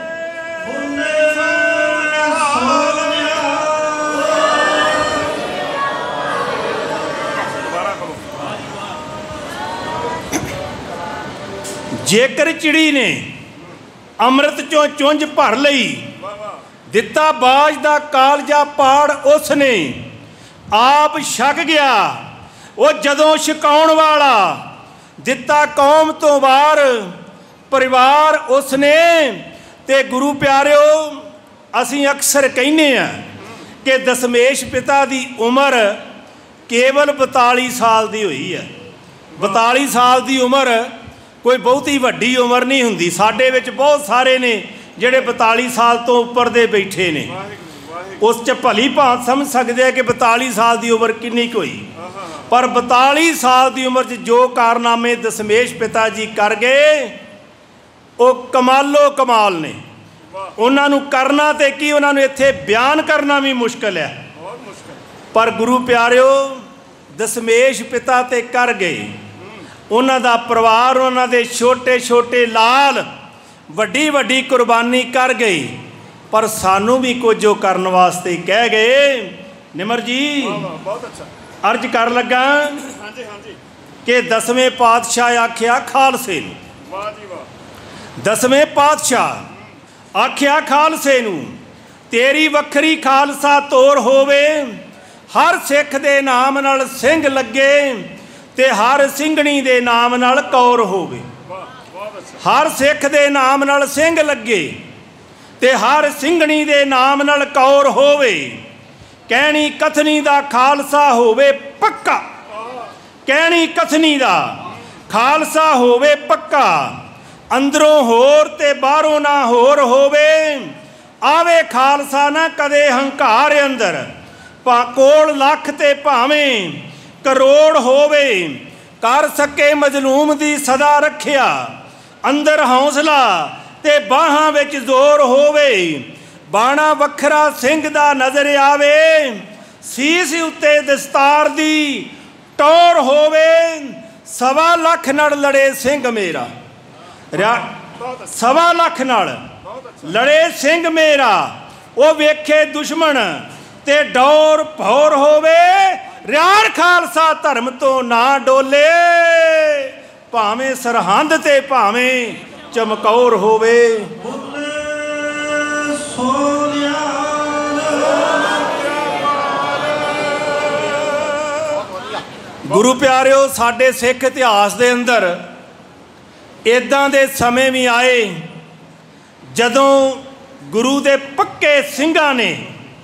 जेकर चिड़ी ने अमृत चों चुंझ भर लई, दिता बाज दा कालजा पाड़ उसने। आप छक गया वो जदों छकाउण वाला, दिता कौम तो वार परिवार उसने। ते गुरु प्यारिओ, असीं अक्सर कहने आ कि दशमेश पिता की उम्र केवल बताली साल की हुई है। बताली साल की उम्र कोई बहुती वड्डी उम्र नहीं हुंदी। साडे विच बहुत सारे ने ਜਿਹੜੇ बताली साल तो उपर दे बैठे ने, उस च भली भांत समझ सकते हैं कि बताली साल की उम्र किन्नी कोई, पर बताली साल की उम्र च जो कारनामे दशमेश पिता जी कर गए, वो कमालो कमाल ने। उन्होंने करना तो की, उन्होंने इत्थे बयान करना भी मुश्किल है, पर गुरु प्यारिओ दशमेश पिता ते कर गए। उन्हों का परिवार, उन्होंने छोटे छोटे लाल वड्डी वड्डी कुर्बानी कर गई, पर सानू भी कुछ जो करने वास्ते कह गए। निमर जी, बहुत अच्छा अर्ज कर लगा कि दसवें पातशाह आख्या खालसे नूं, दसवें पातशाह आख्या खालसे नूं, तेरी वखरी खालसा तोर होवे, हर सिख दे नाम नाल सिंह लगे, ते हर सिंघणी दे नाम नाल कौर होवे। हर सिख दे नाम नाल सिंह लगे, ते हर सिंघणी दे नाम नाल कौर होवे। कहनी कथनी दा खालसा होवे पक्का, कहनी कथनी दा खालसा होवे पक्का, ਅੰਦਰੋਂ ਹੋਰ ਤੇ ਬਾਹਰੋਂ ਨਾ ਹੋਰ ਹੋਵੇ। ਆਵੇ ਖਾਲਸਾ ਨਾ ਕਦੇ ਹੰਕਾਰ ਅੰਦਰ, ਭਾ ਕੋਲ ਲੱਖ ਤੇ ਭਾਵੇਂ ਕਰੋੜ ਹੋਵੇ। ਕਰ ਸਕੇ ਮਜ਼ਲੂਮ ਦੀ ਸਦਾ ਰੱਖਿਆ, ਅੰਦਰ ਹੌਸਲਾ ਤੇ ਬਾਹਾਂ ਵਿੱਚ ਜ਼ੋਰ ਹੋਵੇ। ਬਾਣਾ ਵੱਖਰਾ ਸਿੰਘ ਦਾ ਨਜ਼ਰ ਆਵੇ, ਸੀਸ ਉੱਤੇ ਦਸਤਾਰ ਦੀ ਟੋਰ ਹੋਵੇ। ਸਵਾ ਲੱਖ ਨਾਲ ਲੜੇ ਸਿੰਘ ਮੇਰਾ, ਸਵਾ ਲੱਖ ਨਾਲ ਲੜੇ ਸਿੰਘ ਮੇਰਾ। ਉਹ ਵੇਖੇ ਦੁਸ਼ਮਣ ਤੇ ਡੋਰ ਭੌਰ ਹੋਵੇ। ਰਿਆੜ ਖਾਲਸਾ ਧਰਮ ਤੋਂ ਨਾ ਡੋਲੇ, ਭਾਵੇਂ ਸਰਹੰਦ ਤੇ ਭਾਵੇਂ ਚਮਕੌਰ ਹੋਵੇ। ਗੁਰੂ ਪਿਆਰਿਓ, ਸਾਡੇ ਸਿੱਖ ਇਤਿਹਾਸ ਦੇ ਅੰਦਰ ਇੱਦਾਂ ਦੇ ਸਮੇਂ ਵੀ ਆਏ ਜਦੋਂ ਗੁਰੂ ਦੇ ਪੱਕੇ ਸਿੰਘਾਂ ਨੇ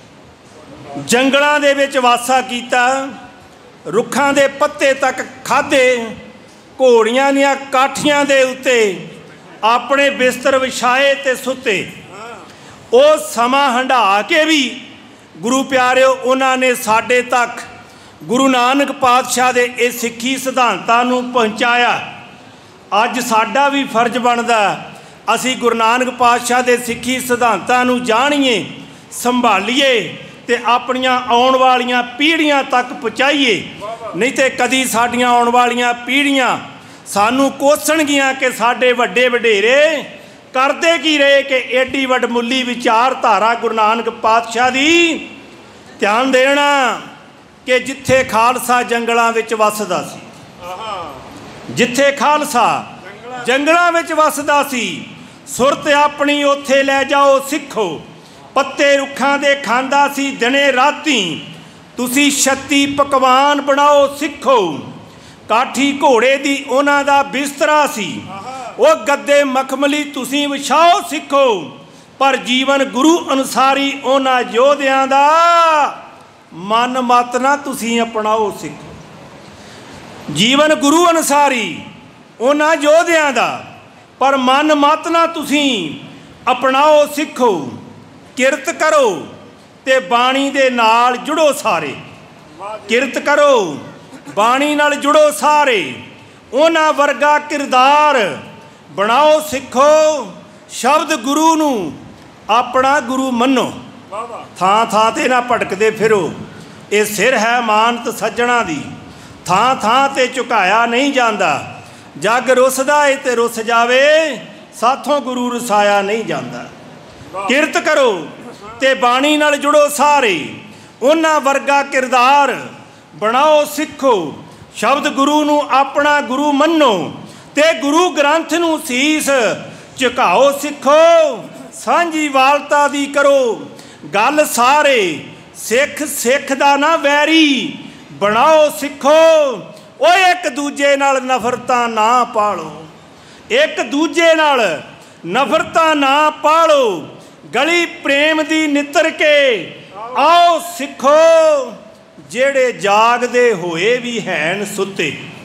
ਜੰਗਲਾਂ ਦੇ ਵਿੱਚ ਵਾਸਾ ਕੀਤਾ, ਰੁੱਖਾਂ ਦੇ ਪੱਤੇ ਤੱਕ ਖਾਧੇ, ਘੋੜੀਆਂ ਦੀਆਂ ਕਾਠੀਆਂ ਦੇ ਉੱਤੇ ਆਪਣੇ ਬਿਸਤਰ ਵਿਛਾਏ ਤੇ ਸੁੱਤੇ। ਉਹ ਸਮਾਂ ਹੰਢਾ ਕੇ ਵੀ ਗੁਰੂ ਪਿਆਰਿਓ ਉਹਨਾਂ ਨੇ ਸਾਡੇ ਤੱਕ ਗੁਰੂ ਨਾਨਕ ਪਾਤਸ਼ਾਹ ਦੇ ਇਹ ਸਿੱਖੀ ਸਿਧਾਂਤਾਂ ਨੂੰ ਪਹੁੰਚਾਇਆ। ਅੱਜ ਸਾਡਾ ਵੀ ਫਰਜ਼ ਬਣਦਾ ਅਸੀਂ ਗੁਰੂ ਨਾਨਕ ਪਾਤਸ਼ਾਹ ਦੇ ਸਿੱਖੀ ਸਿਧਾਂਤਾਂ ਨੂੰ ਜਾਣੀਏ, ਸੰਭਾਲੀਏ ਤੇ ਆਪਣੀਆਂ ਆਉਣ ਵਾਲੀਆਂ ਪੀੜ੍ਹੀਆਂ ਤੱਕ ਪਹੁੰਚਾਈਏ। ਨਹੀਂ ਤੇ ਕਦੀ ਸਾਡੀਆਂ ਆਉਣ ਵਾਲੀਆਂ ਪੀੜ੍ਹੀਆਂ ਸਾਨੂੰ ਕੋਸਣਗੀਆਂ ਕਿ ਸਾਡੇ ਵੱਡੇ ਵਡੇਰੇ ਕਰਦੇ ਕੀ ਰਹੇ, ਕਿ ਏਡੀ ਵੱਡਮੁੱਲੀ ਵਿਚਾਰਧਾਰਾ ਗੁਰੂ ਨਾਨਕ ਪਾਤਸ਼ਾਹ ਦੀ। ਧਿਆਨ ਦੇਣਾ ਕਿ ਜਿੱਥੇ ਖਾਲਸਾ ਜੰਗਲਾਂ ਵਿੱਚ ਵੱਸਦਾ ਸੀ, ਜਿੱਥੇ ਖਾਲਸਾ ਜੰਗਲਾਂ ਵਿੱਚ ਵੱਸਦਾ ਸੀ, ਸੁਰਤ ਆਪਣੀ ਉੱਥੇ ਲੈ ਜਾਓ ਸਿੱਖੋ। ਪੱਤੇ ਰੁੱਖਾਂ ਦੇ ਖਾਂਦਾ ਸੀ ਦਿਨੇ ਰਾਤੀ, ਤੁਸੀਂ ਛੱਤੀ ਪਕਵਾਨ ਬਣਾਓ ਸਿੱਖੋ। ਕਾਠੀ ਘੋੜੇ ਦੀ ਉਹਨਾਂ ਦਾ ਬਿਸਤਰਾ ਸੀ, ਉਹ ਗੱਦੇ ਮਖਮਲੀ ਤੁਸੀਂ ਵਿਛਾਓ ਸਿੱਖੋ। ਪਰ ਜੀਵਨ ਗੁਰੂ ਅਨੁਸਾਰੀ ਉਹਨਾਂ ਯੋਧਿਆਂ ਦਾ, ਮਨ ਮਤ ਨਾ ਤੁਸੀਂ ਅਪਣਾਓ ਸਿੱਖੋ। ਜੀਵਨ ਗੁਰੂ ਅਨੁਸਾਰੀ ਉਹਨਾਂ ਯੋਧਿਆਂ ਦਾ, ਪਰ ਮਨ ਮਤ ਨਾ ਤੁਸੀਂ ਅਪਣਾਓ ਸਿੱਖੋ। ਕਿਰਤ ਕਰੋ ਤੇ ਬਾਣੀ ਦੇ ਨਾਲ ਜੁੜੋ ਸਾਰੇ, ਕਿਰਤ ਕਰੋ ਬਾਣੀ ਨਾਲ ਜੁੜੋ ਸਾਰੇ। ਉਹਨਾਂ ਵਰਗਾ ਕਿਰਦਾਰ ਬਣਾਓ ਸਿੱਖੋ। ਸ਼ਬਦ ਗੁਰੂ ਨੂੰ ਆਪਣਾ ਗੁਰੂ ਮੰਨੋ, ਥਾਂ ਥਾਂ ਤੇ ਨਾ ਭਟਕਦੇ ਫਿਰੋ। ਇਹ ਸਿਰ ਹੈ ਮਾਨਤ ਸੱਜਣਾ ਦੀ, ਥਾਂ ਥਾਂ ਤੇ ਝੁਕਾਇਆ ਨਹੀਂ ਜਾਂਦਾ। ਜੱਗ ਰੁੱਸਦਾ ਏ ਤੇ ਰੁੱਸ ਜਾਵੇ, ਸਾਥੋਂ ਗੁਰੂ ਰਸਾਇਆ ਨਹੀਂ ਜਾਂਦਾ। ਕਿਰਤ ਕਰੋ ਤੇ ਬਾਣੀ ਨਾਲ ਜੁੜੋ ਸਾਰੇ। ਉਹਨਾਂ ਵਰਗਾ ਕਿਰਦਾਰ ਬਣਾਓ ਸਿੱਖੋ। ਸ਼ਬਦ ਗੁਰੂ ਨੂੰ ਆਪਣਾ ਗੁਰੂ ਮੰਨੋ ਤੇ ਗੁਰੂ ਗ੍ਰੰਥ ਨੂੰ ਸੀਸ ਝੁਕਾਓ ਸਿੱਖੋ। ਸਾਂਝੀ ਵਾਲਤਾ ਦੀ ਕਰੋ ਗੱਲ ਸਾਰੇ, ਸਿੱਖ ਸਿੱਖ ਦਾ ਨਾ ਵੈਰੀ ਬਣਾਓ ਸਿੱਖੋ। ਓਏ ਇੱਕ ਦੂਜੇ ਨਾਲ ਨਫ਼ਰਤਾਂ ਨਾ ਪਾਲੋ, ਇੱਕ ਦੂਜੇ ਨਾਲ ਨਫ਼ਰਤਾਂ ਨਾ ਪਾਲੋ। ਗਲੀ ਪ੍ਰੇਮ ਦੀ ਨਿੱਤਰ ਕੇ ਆਓ ਸਿੱਖੋ। ਜਿਹੜੇ ਜਾਗਦੇ ਹੋਏ ਵੀ ਹੈਨ ਸੁੱਤੇ।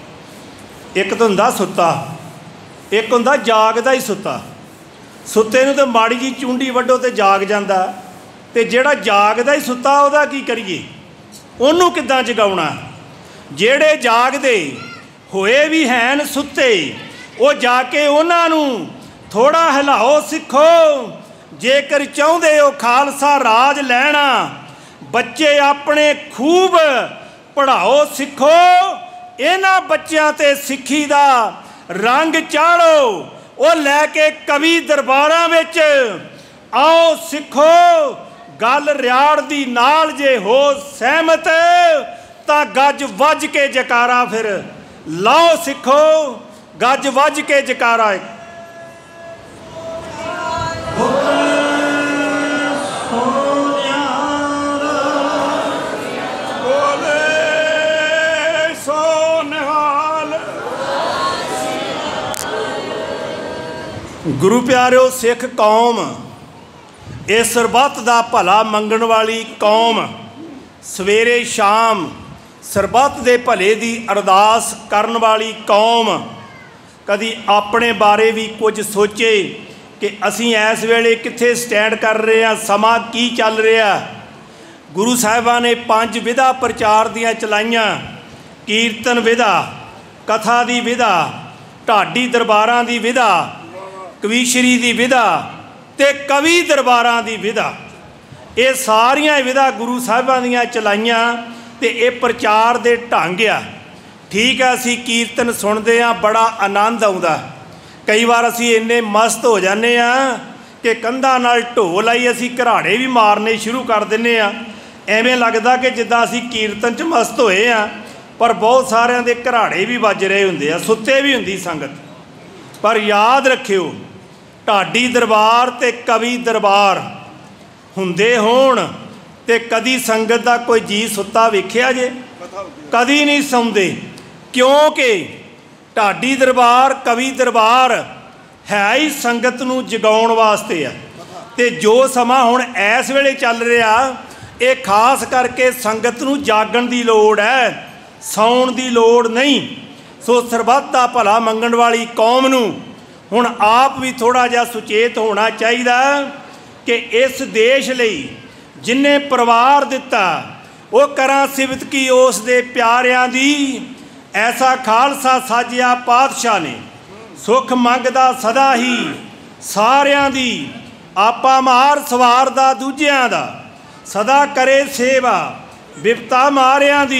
ਇੱਕ ਤਾਂ ਹੁੰਦਾ ਸੁੱਤਾ, ਇੱਕ ਹੁੰਦਾ ਜਾਗਦਾ ਹੀ ਸੁੱਤਾ। ਸੁੱਤੇ ਨੂੰ ਤਾਂ ਮਾੜੀ ਜੀ ਚੁੰਡੀ ਵੱਢੋ ਤੇ ਜਾਗ ਜਾਂਦਾ, ਤੇ ਜਿਹੜਾ ਜਾਗਦਾ ਹੀ ਸੁੱਤਾ ਉਹਦਾ ਕੀ ਕਰੀਏ, ਉਹਨੂੰ ਕਿੱਦਾਂ ਜਗਾਉਣਾ। ਜਿਹੜੇ ਜਾਗਦੇ ਹੋਏ ਵੀ ਹੈਨ ਸੁੱਤੇ, ਉਹ ਜਾ ਕੇ ਉਹਨਾਂ ਨੂੰ ਥੋੜ੍ਹਾ ਹਿਲਾਓ ਸਿੱਖੋ। ਜੇਕਰ ਚਾਹੁੰਦੇ ਹੋ ਖਾਲਸਾ ਰਾਜ ਲੈਣਾ, ਬੱਚੇ ਆਪਣੇ ਖੂਬ ਪੜ੍ਹਾਓ ਸਿੱਖੋ। ਇਹਨਾਂ ਬੱਚਿਆਂ ਤੇ ਸਿੱਖੀ ਦਾ ਰੰਗ ਚਾੜੋ। ਉਹ ਲੈ ਕੇ ਕਵੀ ਦਰਬਾਰਾਂ ਵਿੱਚ ਆਓ ਸਿੱਖੋ। ਗੱਲ ਰਿਆੜ ਦੀ ਨਾਲ ਜੇ ਹੋ ਸਹਿਮਤ, ਤਾਂ ਗੱਜ ਵੱਜ ਕੇ ਜਕਾਰਾ ਫਿਰ ਲਾਓ ਸਿੱਖੋ। ਗੱਜ ਵੱਜ ਕੇ ਜਕਾਰਾ। ਗੁਰੂ ਪਿਆਰਿਓ, ਸਿੱਖ ਕੌਮ ਇਹ ਸਰਬੱਤ ਦਾ ਭਲਾ ਮੰਗਣ ਵਾਲੀ ਕੌਮ, ਸਵੇਰੇ ਸ਼ਾਮ ਸਰਬੱਤ ਦੇ ਭਲੇ ਦੀ ਅਰਦਾਸ ਕਰਨ ਵਾਲੀ ਕੌਮ। कदी अपने बारे भी कुछ सोचे कि असी इस वेले कित्थे स्टैंड कर रहे हैं, समा की चल रहा। गुरु साहिबां ने पंज विधा प्रचार दियां चलाइयां, कीर्तन विधा, कथा दी विधा, ढाडी दरबारां दी विधा, कवीशरी दी विधा ते कवि दरबारां दी विधा। ये सारियां विधा गुरु साहिबां दियां चलाइयां ते ये प्रचार दे ढंग आ। ठीक है, असी कीर्तन सुनते हैं, बड़ा आनंद आउंदा। कई बार असी इन्ने मस्त हो जाने कि कंधा नाल ढोल आई असी घराड़े भी मारने शुरू कर दिंदे आ। एवें लगदा कि जिद्दां असी कीर्तन च मस्त होए आ, पर बहुत सारिਆਂ ਦੇ घराड़े भी ਵੱਜ रहे ਹੁੰਦੇ ਆ, ਸੁੱਤੇ भी ਹੁੰਦੀ संगत। पर याद रखियो, ढाडी दरबार ते कवि दरबार ਹੁੰਦੇ ਹੋਣ ਤੇ कदी संगत ਦਾ कोई जी ਸੁੱਤਾ ਵੇਖਿਆ ਜੇ? कदी नहीं सौंदे, क्योंकि ढाडी दरबार कवि दरबार है ही संगत नूं जगाउण वास्ते आ। ते जो समा हुण इस वेले चल रहा ये खास करके संगत नूं जागण दी लोड़ है, सौण दी लोड़ नहीं। सो सरबत दा भला मंगण वाली कौम नूं हुण आप भी थोड़ा जिहा सुचेत होना चाहिए कि इस देश लई जिन्ने परिवार दिता वो करा सिफत की उस दे प्यारियां दी। ऐसा खालसा साजिया पातशाह ने सुख मंगदा सदा ही सारियां दी, आपा मार सवारदा दूजियां दा, सदा करे सेवा विपता मारियां दी।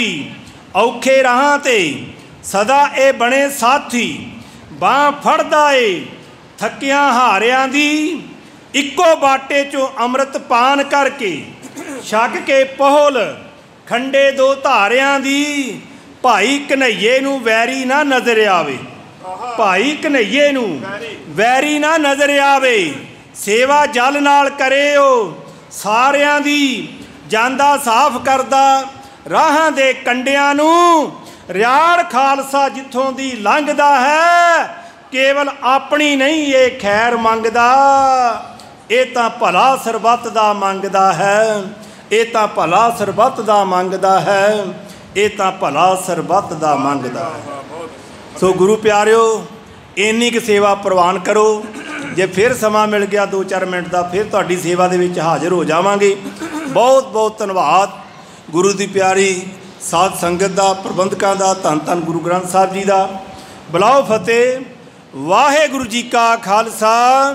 औखे राहां ते सदा ए बने साथी, बांह फड़दा ए थकियां हारियां दी। इक्को बाटे चों अमृत पान करके छक के पहोल खंडे दो धारियां दी। भाई कन्हैये नूं वैरी ना नज़र आवे, भाई कन्हैये नूं वैरी ना नज़र आवे। सेवा जल नाल करे ओ सारियां दी, जांदा साफ करदा राहां दे कंडियां नूं। रियाड़ खालसा जिथों दी लंघदा है, केवल अपनी नहीं ये खैर मंगदा। ये तां भला सरबत दा मंगदा है, ये तां भला सरबत दा मंगदा है, ये तां भला सरबत दा मंगदा है। सो गुरु प्यारिओ, इन्नी क सेवा प्रवान करो। जे फिर समा मिल गया दो चार मिनट का, फिर तुहाडी सेवा दे विच हाज़र हो जावांगे। बहुत बहुत धन्नवाद गुरु दी प्यारी साध संगत दा, प्रबंधकां दा, धन धन गुरु ग्रंथ साहिब जी दा। बुलाओ फतेह। वाहिगुरू जी का खालसा,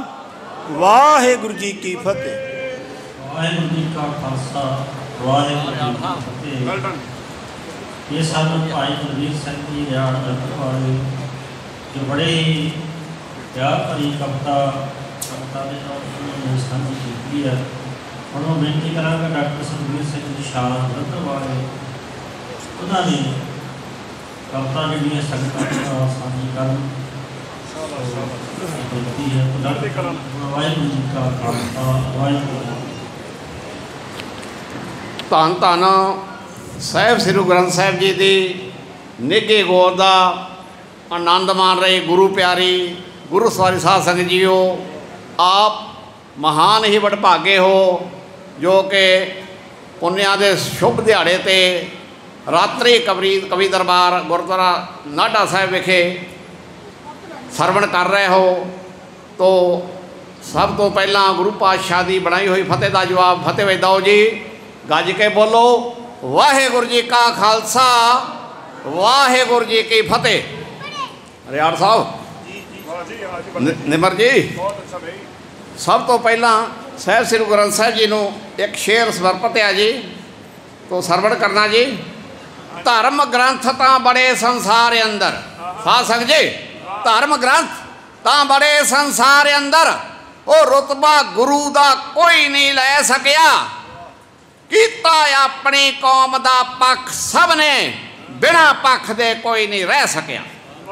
वाहिगुरू जी की फतेह। वाहिगुरू जी का खालसा, वाहिगुरू जी की फतेह। ये साधु भाई बलवीर सिंह जी रियाड़ वाले जो बड़े ही प्यार भरी कविता कविता के उन्होंने साझी की है। उन्होंने बेनती करांगा डॉक्टर सुखबीर सिंह जी शाह वाले उन्होंने कविता जी संगत साझी कर बेनती है। वाहिगुरू जी का खालसा, वाहिगुरू। धन धन साहिब श्री गुरु ग्रंथ साहिब जी की निघे गौर का आनंद मान रहे गुरु प्यारी गुरु सवारी साध संगत जीओ, आप महान ही वडभागे हो जो कि पुन्या के शुभ दिहाड़े ते रात्रि कवरी कवि दरबार गुरुद्वारा नाढा साहिब विखे सरवण कर रहे हो। तो सब तो पहला गुरु पातशाह की बनाई हुई फतेह का जवाब फतेह वे दो जी, गज के बोलो। वाहिगुरू जी का खालसा, वाहिगुरू जी की फतेह। रियाड़ साहब निमर जी, सब तो पहला साहिब श्री गुरु ग्रंथ साहिब जी को एक शेर समर्पित है जी, तो सरवण करना जी। धर्म ग्रंथ तां बड़े संसार अंदर, साध संगत जी धर्म ग्रंथ तां बड़े संसार अंदर, वो रुतबा गुरु दा कोई नहीं लै सकिया। कीता अपनी कौम दा पक्ष सब ने, बिना पक्ष दे कोई नहीं रह सकिया।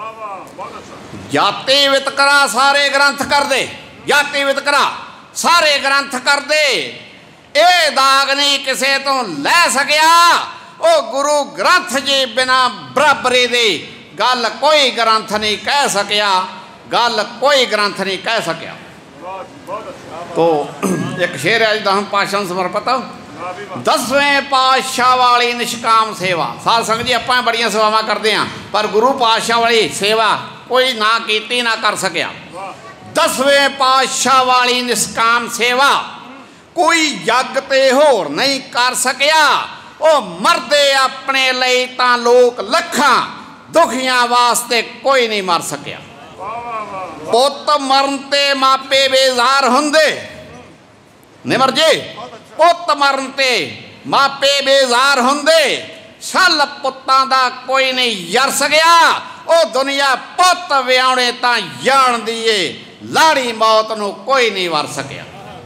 जाति वितकरा सारे ग्रंथ कर दे, जाति वितकरा सारे ग्रंथ कर दे, ये दाग नहीं किसे तो लै सकिया। ओ गुरु ग्रंथ जी बिना बराबरी दी गल कोई ग्रंथ नहीं कह सकिया, गल कोई ग्रंथ नहीं कह सकिया। तो एक शेर है दसवें पातशाह समर्पित। दसवें पातशाह वाली निष्काम सेवा। साध संगत जी, आप बड़िया सेवावां करते हैं, पर गुरु पातशाह वाली सेवा कोई ना कीती ना कर सकिया। दसवें पातशाह वाली निष्काम सेवा कोई जग ते होर नहीं कर सकिया। ओ मरदे अपने लई तां लोक लखां, दुखियां वास्ते कोई नहीं मर सकिया। पुत मरन ते मापे बेजार हुंदे, निमर जी, पुत मरन ते मापे बेजार हुंदे, छल पुत्तां दा कोई नहीं यर सकिया। ओ दुनिया पुत विआउणे तां जान दीए, लाड़ी मौत नूं कोई नहीं वर सकिया।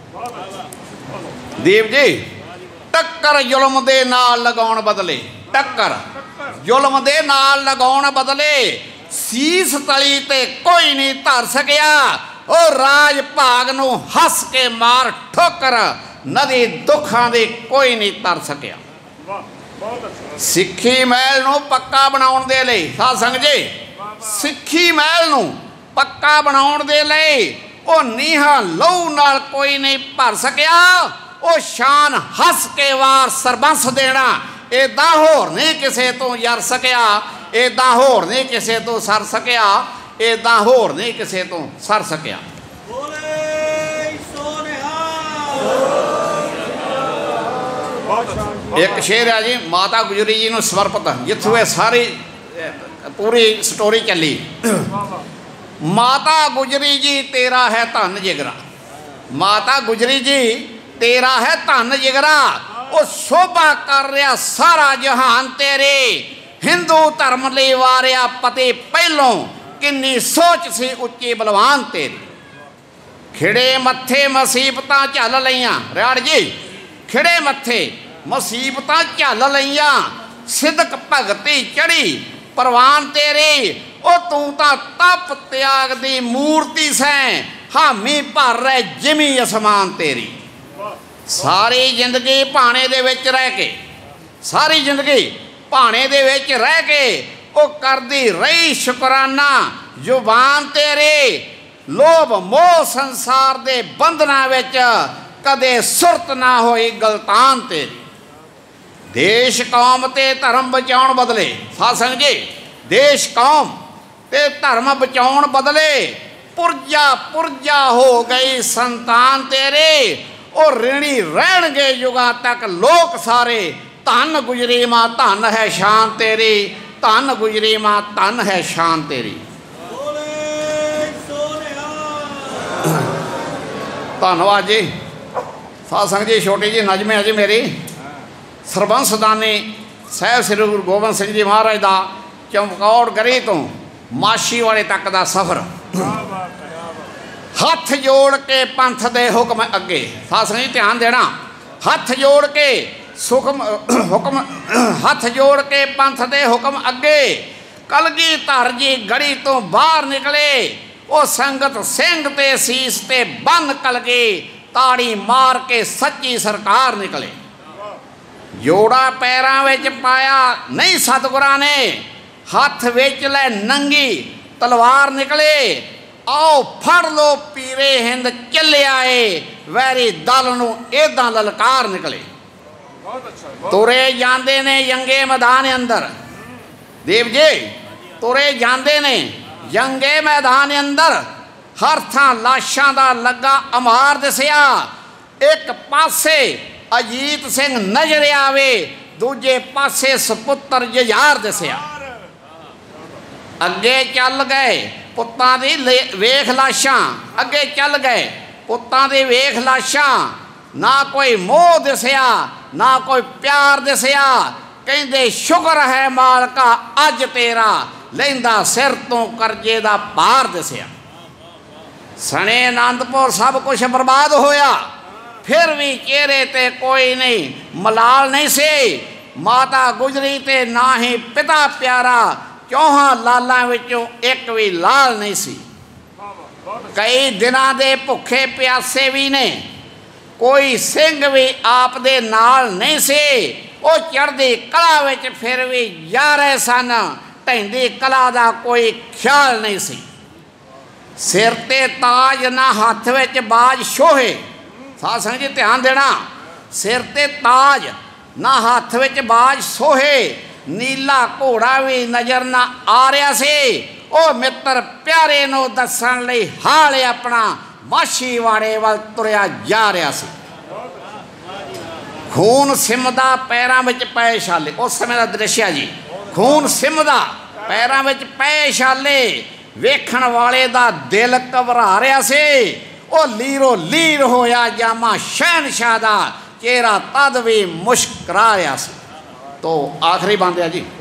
देव जी, टक्कर जुल्म दे नाल लगाउण बदले, टक्कर जुल्म दे नाल लगाउण बदले, सीस तली ते कोई नहीं धर सकिया। ओ राज भाग नूं हस के मार ठोकर, नदी दुखां दी कोई नहीं तर सकिया। सिੱਖੀ महल नूं पक्का बनाउण दे लई, साध संगत जी, सिੱਖੀ महल नूं पक्का बनाउण दे लई ओ नीहां लहू नाल कोई नहीं भर सकिया। ओ शान हस के वार सरबंस देना, इदां होर नहीं किसे तो यर सकिया, इदां होर नहीं किसे तो सर सकिया, इदां होर नहीं किसे तो सर सकिया। एक शेर है जी, माता गुजरी जी नूं समर्पित, जिथों ये सारी पूरी स्टोरी चली। माता गुजरी जी तेरा है धन जिगरा, माता गुजरी जी तेरा है धन जिगरा। वो शोभा कर रहा सारा जहान तेरे, हिंदू धर्म लई वारिया पति पहलों, किन्नी सोच सी उच्ची बलवान तेरी। खिड़े मत्थे मुसीबतां झल लईयां, रियाड़ जी, खिड़े मत्थे मुसीबतां झल लईयां, सिदक भगती चढ़ी परवान तेरी। ओ तू तां तप त्याग दी मूर्ति सैं, हामी भर रहे जिमी असमान तेरी। सारी जिंदगी भाणे दे विच रह के, सारी जिंदगी भाणे दे विच रह के ओ करदी रही शुकराना जुबान तेरी। लोभ मोह संसार दे बंधना विच कदे सुरत ना होई गलतान तेरी। देश कौम ते धर्म बचाउण बदले, साध संगत जी, देश कौम ते धर्म बचाउण बदले, पुरजा पुरजा हो गई संतान तेरे। और ऋणी रहणगे युगां तक लोक सारे, धन गुजरी मां धन है शान तेरी, धन गुजरी मां धन है शान तेरी। धन्नवाद जी। साध संगत जी, छोटी जी नज़म है जी मेरी, सरबंसदानी साहिब श्री गुरु गोबिंद सिंह जी महाराज का चमकौड़ गरी तो माशी वाले तक का सफ़र। हथ जोड़ के पंथ दे हुक्म अगे, साध संगत जी ध्यान देना, हथ जोड़ के सुखम हुक्म, हथ जोड़ के पंथ दे हुक्म अगे, कलगीधर जी गड़ी तो बाहर निकले। वो संगत सिंह ते सीस ते बन कलगी, ताड़ी मार के सच्ची सरकार निकले। जोड़ा पैरां विच पाया नहीं सतगुरां ने, हथ विच लै नंगी तलवार निकले। आओ फड़ लो पीरे हिंद चले आए, वैरी दल नूं इदां ललकार निकले। तुरे जांदे ने यंगे मैदान अंदर, देव जी तुरे जांदे ने यंगे मैदान अंदर, हर थां लाशां दा लगा अमार दिसिया। एक पासे अजीत सिंह नजर आवे, दूजे पासे सपुत्र जजार दिसिया। अगे चल गए पुत्तां दी वेख लाशां, अगे चल गए पुत्तां दी वेख लाशां। ना कोई मोह दिसिया, ना कोई प्यार दिसिया। कहंदे शुक्र है मालका अज तेरा, लैंदा सिर तो करजे दा भार दिसिया। सने आनंदपुर सब कुछ बर्बाद होया, फिर भी चेहरे ते कोई नहीं मलाल नहीं से। माता गुजरी ते ना ही पिता प्यारा, चौहां लालां विचों एक भी लाल नहीं सी। कई दिनां दे भुखे प्यासे भी ने, कोई सिंह भी आप दे नाल नहीं से। वो चढ़दी कला विच फिर भी जा रहे सन, ढैंदी कला दा कोई ख्याल नहीं सी। सिर ते ताज ना हथ विच बाज शोहे, साध संगत जी ध्यान देना, सिर ते ताज ना हथ विच बाज सोहे। नीला घोड़ा भी नज़र ना आ रहा से। ਉਹ ਮਿੱਤਰ ਪਿਆਰੇ ਨੂੰ ਦੱਸਣ ਲਈ ਹਾਲ ਆਪਣਾ ਮਾਛੀਵਾੜੇ ਵੱਲ ਤੁਰਿਆ ਜਾ ਰਿਹਾ ਸੀ। ਖੂਨ ਸਿਮਦਾ ਪੈਰਾਂ ਵਿੱਚ ਪਏ ਛਾਲੇ, ਉਸ ਸਮੇਂ ਦਾ ਦ੍ਰਿਸ਼ ਆ ਜੀ। ਖੂਨ ਸਿਮਦਾ ਪੈਰਾਂ ਵਿੱਚ ਪਏ ਛਾਲੇ, ਵੇਖਣ ਵਾਲੇ ਦਾ ਦਿਲ ਘਬਰਾ ਰਿਹਾ ਸੀ। ਉਹ ਲੀਰੋ ਲੀਰ ਹੋਇਆ ਜਾਮਾ ਸ਼ਹਿਨਸ਼ਾਹ ਦਾ ਚਿਹਰਾ ਤਦ ਵੀ ਮੁਸਕਰਾ ਰਿਹਾ ਸੀ। ਤੋ ਆਖਰੀ ਬੰਦ ਆ ਜੀ।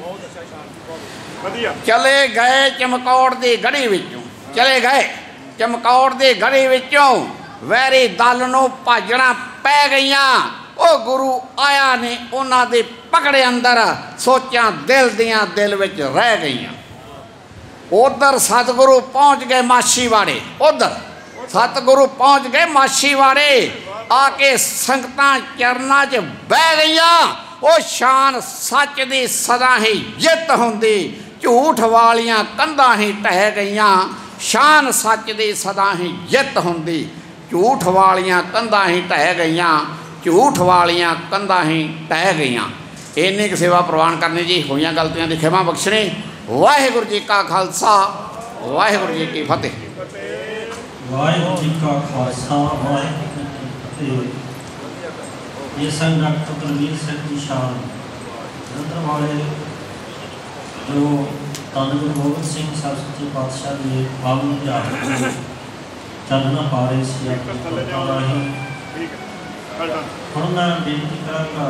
ਚਲੇ ਗਏ ਚਮਕੌਰ ਦੀ ਗੜੀ ਵਿੱਚੋਂ, ਚਲੇ ਗਏ ਚਮਕੌਰ ਦੀ ਗੜੀ ਵਿੱਚੋਂ, ਵੈਰੀ ਦਲ ਨੂੰ ਭਾਜਣਾ ਪੈ ਗਈਆਂ। ਉਹ ਗੁਰੂ ਆਇਆ ਨੇ ਉਹਨਾਂ ਦੇ ਪਕੜੇ ਅੰਦਰ, ਸੋਚਾਂ ਦਿਲ ਦੀਆਂ ਦਿਲ ਵਿੱਚ ਰਹਿ ਗਈਆਂ। ਉਧਰ ਸਤਿਗੁਰੂ ਪਹੁੰਚ ਗਏ ਮਾਛੀਵਾੜੇ, ਉਧਰ ਸਤਿਗੁਰੂ ਪਹੁੰਚ ਗਏ ਮਾਛੀਵਾੜੇ, ਆ ਕੇ ਸੰਗਤਾਂ ਚਰਨਾਂ 'ਚ ਬਹਿ ਗਈਆਂ। ਉਹ ਸ਼ਾਨ ਸੱਚ ਦੀ ਸਦਾ ਹੀ ਜਿੱਤ ਹੁੰਦੀ, ਝੂਠ ਵਾਲੀਆਂ ਕੰਧਾਂ ਹੀ ਢਹਿ ਗਈਆਂ। ਸ਼ਾਨ ਸੱਚ ਦੀ ਸਦਾ ਹੀ ਜਿੱਤ ਹੁੰਦੀ, ਝੂਠ ਵਾਲੀਆਂ ਕੰਧਾਂ ਹੀ ਢਹਿ ਗਈਆਂ, ਝੂਠ ਵਾਲੀਆਂ ਕੰਧਾਂ ਹੀ ਢਹਿ ਗਈਆਂ। ਇੰਨੀ ਕੁ ਸੇਵਾ ਪ੍ਰਵਾਨ ਕਰਨੀ ਜੀ। ਹੋਈਆਂ ਗਲਤੀਆਂ ਦੀ ਖਿਮਾ ਬਖਸ਼ਣੀ। ਵਾਹਿਗੁਰੂ ਜੀ ਕਾ ਖਾਲਸਾ, ਵਾਹਿਗੁਰੂ ਜੀ ਕੀ ਫਤਿਹ। ਵਾਹਿਗੁਰੂ ਜੀ ਕਾ ਖਾਲਸਾ, ਵਾਹਿਗੁਰੂ ਜੀ ਕੀ ਫਤਿਹ। ਇਹ ਸੰਗ ਡਾਕਟਰ ਬਲਵੀਰ ਸਿੰਘ ਦੀ ਸ਼ਾਨ ਜਲੰਧਰ ਵਾਲੇ ਜੋ ਧੰਨ ਗੁਰੂ ਗੋਬਿੰਦ ਸਿੰਘ ਸਾਹਿਬ ਸੱਚੇ ਪਾਤਸ਼ਾਹ ਦੇ ਪਾਵਨ ਧਿਆਨ ਚਾਨਣਾ ਪਾ ਰਹੇ ਸੀ ਆਪਣੇ ਪੱਤਾਂ ਰਾਹੀਂ। ਹੁਣ ਮੈਂ ਬੇਨਤੀ ਕਰਾਂਗਾ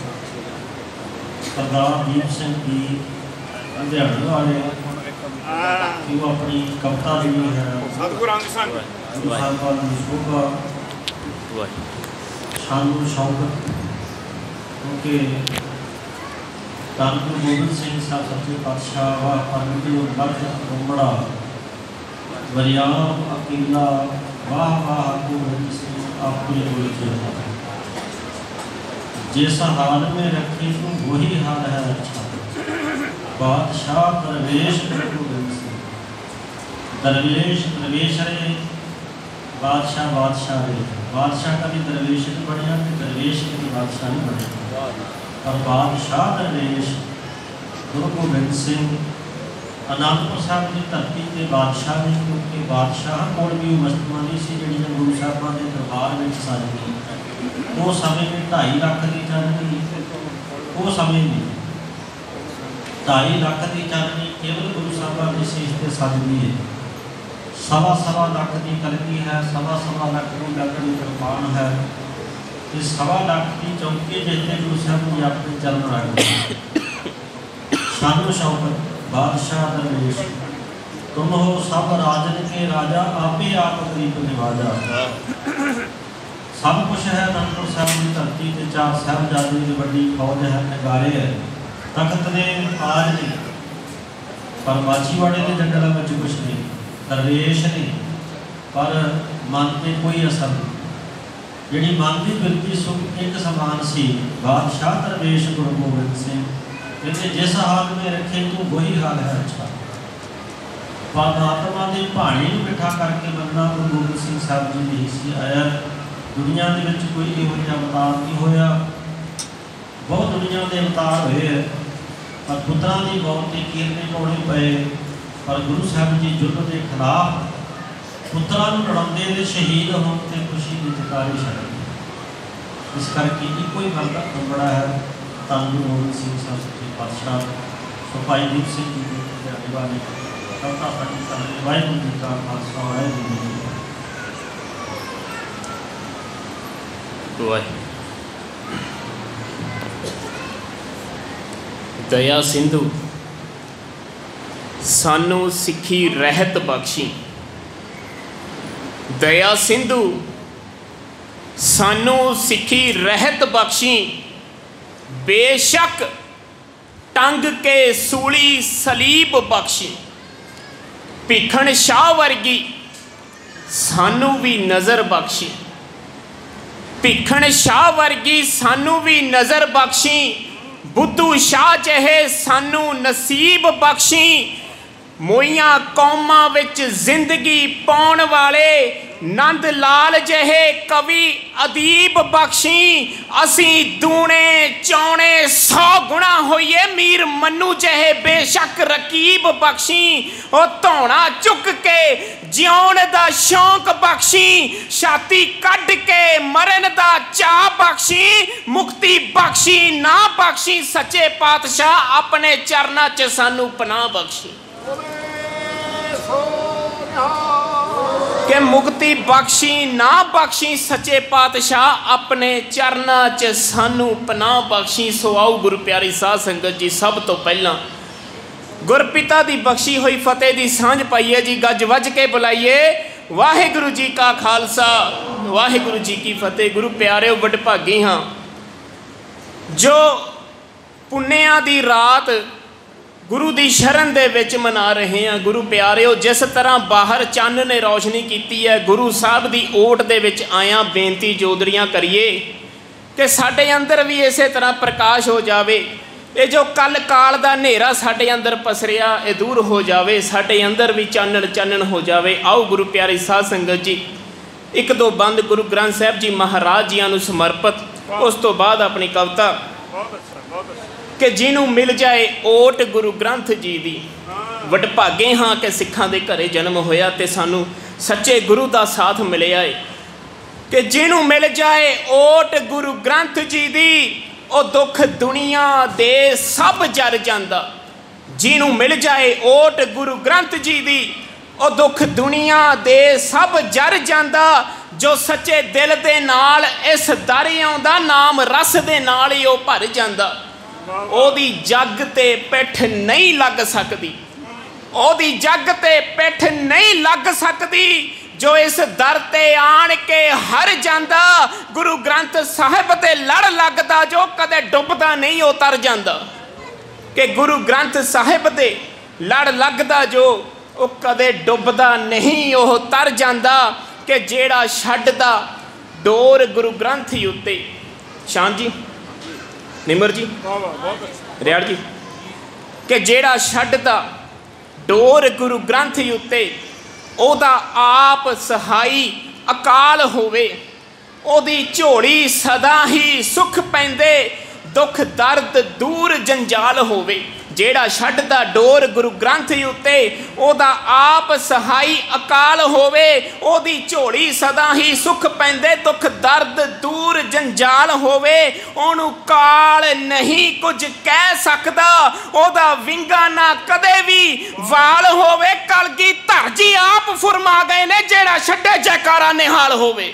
ਸਰਦਾਰ ਦੀਪ ਸਿੰਘ ਜੀ ਲੁਧਿਆਣੇ ਵਾਲੇ ਕਿ ਉਹ ਆਪਣੀ ਕਵਿਤਾ ਜਿਹੜੀ ਹੈ ਸਤਿਗੁਰੂ ਅੰਗ ਸੰਗ ਗੁਰੂ ਸਾਹਿਬਾਨ ਦੀ ਸ਼ੋਭਾ ਸ਼ਾਨ ਸ਼ੌਕਤ, ਕਿਉਂਕਿ ਧੰਨ ਗੁਰੂ ਗੋਬਿੰਦ ਸਿੰਘ ਸਾਹਿਬ ਸੱਚੇ ਪਾਤਸ਼ਾਹ ਵਾਹ ਪਰਮਿਤੀ ਉਹ ਲਖ ਰੋਮੜਾ ਵਰਿਆਮ ਅਕੀਲਾ ਵਾਹ ਵਾਹ ਗੁਰੂ ਸਿੰਘ ਆਪਣੀ ਬੋਲੀ ਚਲਦਾ। जिस हाल में रखे तू वही हाल है अच्छा, बादशाह दरवेश दरवेश दरवेश रे, बादशाह बादशाह रे। बादशाह का भी दरवेश नहीं बढ़िया, दरवेश का भी बादशाह नहीं बढ़िया, और बादशाह दरवेश गुरु गोबिंद सिंह आनंदपुर साहब की धरती के बादशाह ने, क्योंकि बादशाह कोल भी वस्तुआं नहीं सी जिहड़ियां गुरु साहिबां दे दरबार विच सजदियां। वो समय में ढाई लाख की चांदी, वो समय में ढाई लाख की चांदी केवल गुरु साहब की शीश से सजदी है। सवा सवा लाख की कलगी है, सवा सवा लाख की लकड़ी कृपान है, ये सवा लाख की चौकी जितने गुरु साहब जी अपने चरण रख शानो शौकत बादशाह दरवेश, तुम हो सब राजन के राजा, आपे आप गरीब निवाजा। सब कुछ है अनंदपुर साहब की धरती से, चार साहबजादे की बड़ी फौज है, नगारे है, तख्त ने आज नहीं, पर माछीवाड़े के जंगलों में कुछ नहीं, दरवेश नहीं, पर मन पर कोई असर नहीं। जी मन की बिरती सुख एक समान सी, बादशाह दरवेश गुरु गोबिंद सिंह कहते जिस हाल में रखे तू वही हाल है अच्छा। परमात्मा की भाणी बिठा करके बनना गुरु गोबिंद सिंह साहब जी की हिस्सी आया। दुनिया के विच कोई इहो जिहा अवतार नहीं होया, बहुत दुनिया के अवतार होए है, पर पुत्रां की मौत की कीरने पाने पे, पर गुरु साहब जी जुल्म के खिलाफ पुत्रां नूं लड़ाउंदे ते शहीद होण ते खुशी की जकारी छड्डदी। इस करके इको ही मरदा बड़ा है धੰਨ गुरु गोबिंद सिंह साहब सच्चे पातशाह। सो भाई दीप सिंह जी के वाले कविता पढ़ी करने। वाहिगुरू जी का खालसा, वाहिगुरू जी की फतेह। दया सिंधु सानू सिखी रहत बख्शी, दया सिंधु सानू सिखी रहत बख्शी, बेशक टंग के सूली सलीब बख्शी। भिखण शाह वर्गी सानू भी नज़र बख्शी, भिखण शाह वर्गी सानू भी नज़र बख्शी, बुद्धू शाह चहे सानू नसीब बख्शी। मोइयां कौमां विच जिंदगी पाउण वाले नंद लाल जहे कवि अदीब बख्शी असी दूने चौने सौ गुणा होइए मीर मन्नू जहे बेशक रकीब बख्शी ओ धौना चुक के जिउण दा शौक बख्शी छाती कढ़ के मरन दा चाह बख्शी मुक्ति बख्शी ना बख्शी सच्चे पातशाह अपने चरना च सानू पनाह बख्शी के मुक्ति बख्शी ना बख्शी सच्चे पातशाह अपने चरना च सानू पनाह बख्शी। सो आओ गुरु प्यारी साध संगत जी सब तो पहला गुरपिता दी बख्शी हुई फतेह दी सांझ पाइए जी गज वज के बुलाइए वाहिगुरु जी का खालसा वाहिगुरु जी की फतेह। गुरु प्यारे वडभागी हाँ जो पुण्या दी रात गुरु दी शरण दे विच मना रहे हैं। गुरु प्यारे जिस तरह बाहर चंद ने रोशनी की है गुरु साहब की ओट दे विच आया बेनती जोदरियां करिए कि साडे अंदर भी इस तरह प्रकाश हो जाए। ये जो कल काल दा नेरा साडे अंदर पसरिया ये दूर हो जाए साडे अंदर भी चानन चानन हो जाए। आओ गुरु प्यारी साध संगत जी एक दो बंद गुरु ग्रंथ साहब जी महाराज जी नूं समर्पित उस तो बाद अपनी कविता कि जिन्हों मिल जाए ओट गुरु ग्रंथ जी दी वडभागे हाँ कि सिखां दे घरे जन्म होया ते सानू सच्चे गुरु का साथ मिलिया है कि जिन्हों मिल जाए ओट गुरु ग्रंथ जी दी ओ दुख दुनिया दे सब जर जांदा। जिन्हों मिल जाए ओट गुरु ग्रंथ जी दी ओ दुख दुनिया दे सब जर जांदा। जो सच्चे दिल दे नाल इस दर आउंदा नाम रस दे नाल ही ओ भर जांदा। ओदी जग ते पिठ नहीं लग सकती ओदी जग ते पिठ नहीं लग सकती जो इस दर ते आन के हर जांदा। गुरु ग्रंथ साहिब ते लड़ लगदा जो कदे डुबदा नहीं ओ तर जांदा। कि गुरु ग्रंथ साहिब ते लड़ लगदा जो ओ कदे डुबदा नहीं ओ तर जांदा। कि जेड़ा छड्डदा डोर गुरु ग्रंथ ही उत्ते शान जी निमर जी रियाड़ जी कि जेड़ा छड्डदा डोर गुरु ग्रंथ उत्ते ओदा आप सहाई अकाल होवे ओदी झोली सदा ही सुख पैंदे दुख दर्द दूर जंजाल होवे। जेड़ा छड्डदा डोर गुरु ग्रंथ उत्ते ओदा आप सहाई अकाल होवे ओदी झोली सदा ही सुख पैंदे दुख दर्द दूर जंजाल होवे। ओनू काल नहीं कुछ कह सकदा ओदा विंगा ना कदे भी वाल होवे। कलगीधर जी आप फुरमा गए ने जेड़ा छड्डे जयकारा निहाल होवे।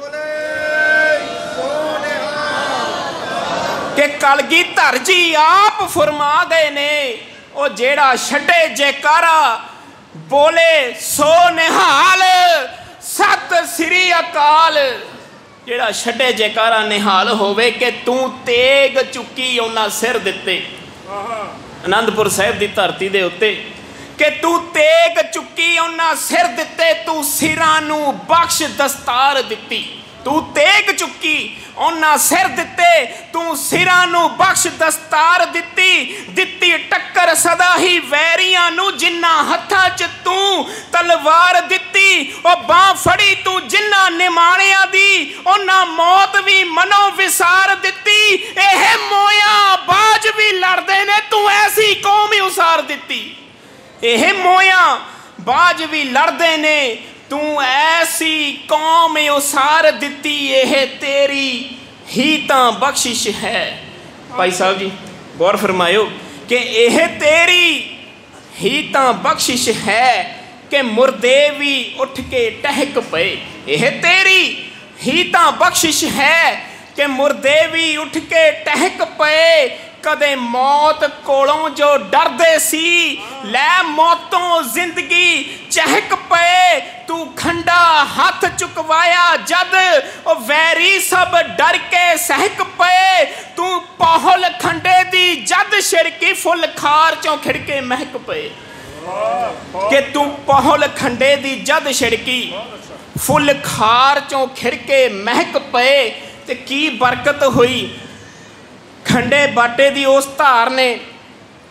कि कलगीधर जी आप फुरमा गए ने ओ जेड़ा छड्डे जयकारा बोले सो निहाल सत श्री अकाल। जेड़ा छड्डे जयकारा निहाल होवे कि तू तेग चुकी उन्हां सिर दिते आनंदपुर साहिब की धरती दे उत्ते कि तू तेग चुकी उन्हां सिर दिते तू सिरां नूं बख्श दस्तार दिती। तू तेग चुकी उन्हां सिर दिते तू सिरां नूं बख्श दस्तार दिती। दिती टक्कर सदा ही वैरियां नूं जिन्हां हत्थां च तू तलवार दिती। ओ बांह फड़ी तू जिन्हां निमाणियां दी उन्हां मौत भी मनो विसार दिती। एह मोया बाज भी लड़दे ने तू ऐसी कौम ही उसार दिती। एह मोया बाज भी लड़दे ने तू ऐसी कौम उसार दिती। यह तेरी ही तां बख्शिश है। भाई साहब जी गौर फरमायो कि यह तेरी ही तां बख्शिश है कि मुर्दे भी उठ के टहक पे। यह तेरी ही तां बख्शिश है कि मुर्दे भी उठ के टहक पे। कदे मौत कोलों जो डरदे सी लै मौतों जिंदगी चहक पे। तू खंडा हाथ चुकवाया जद ओ वैरी सब डर के सहक पे। तू पहल खंडे दी जद छिड़की फुल खार चों खिड़के महक पे। कि तू पहल खंडे दी जद छिड़की फुल खार चों खिड़के महक पे। ते की बरकत हुई खंडे बाटे दी उस धार ने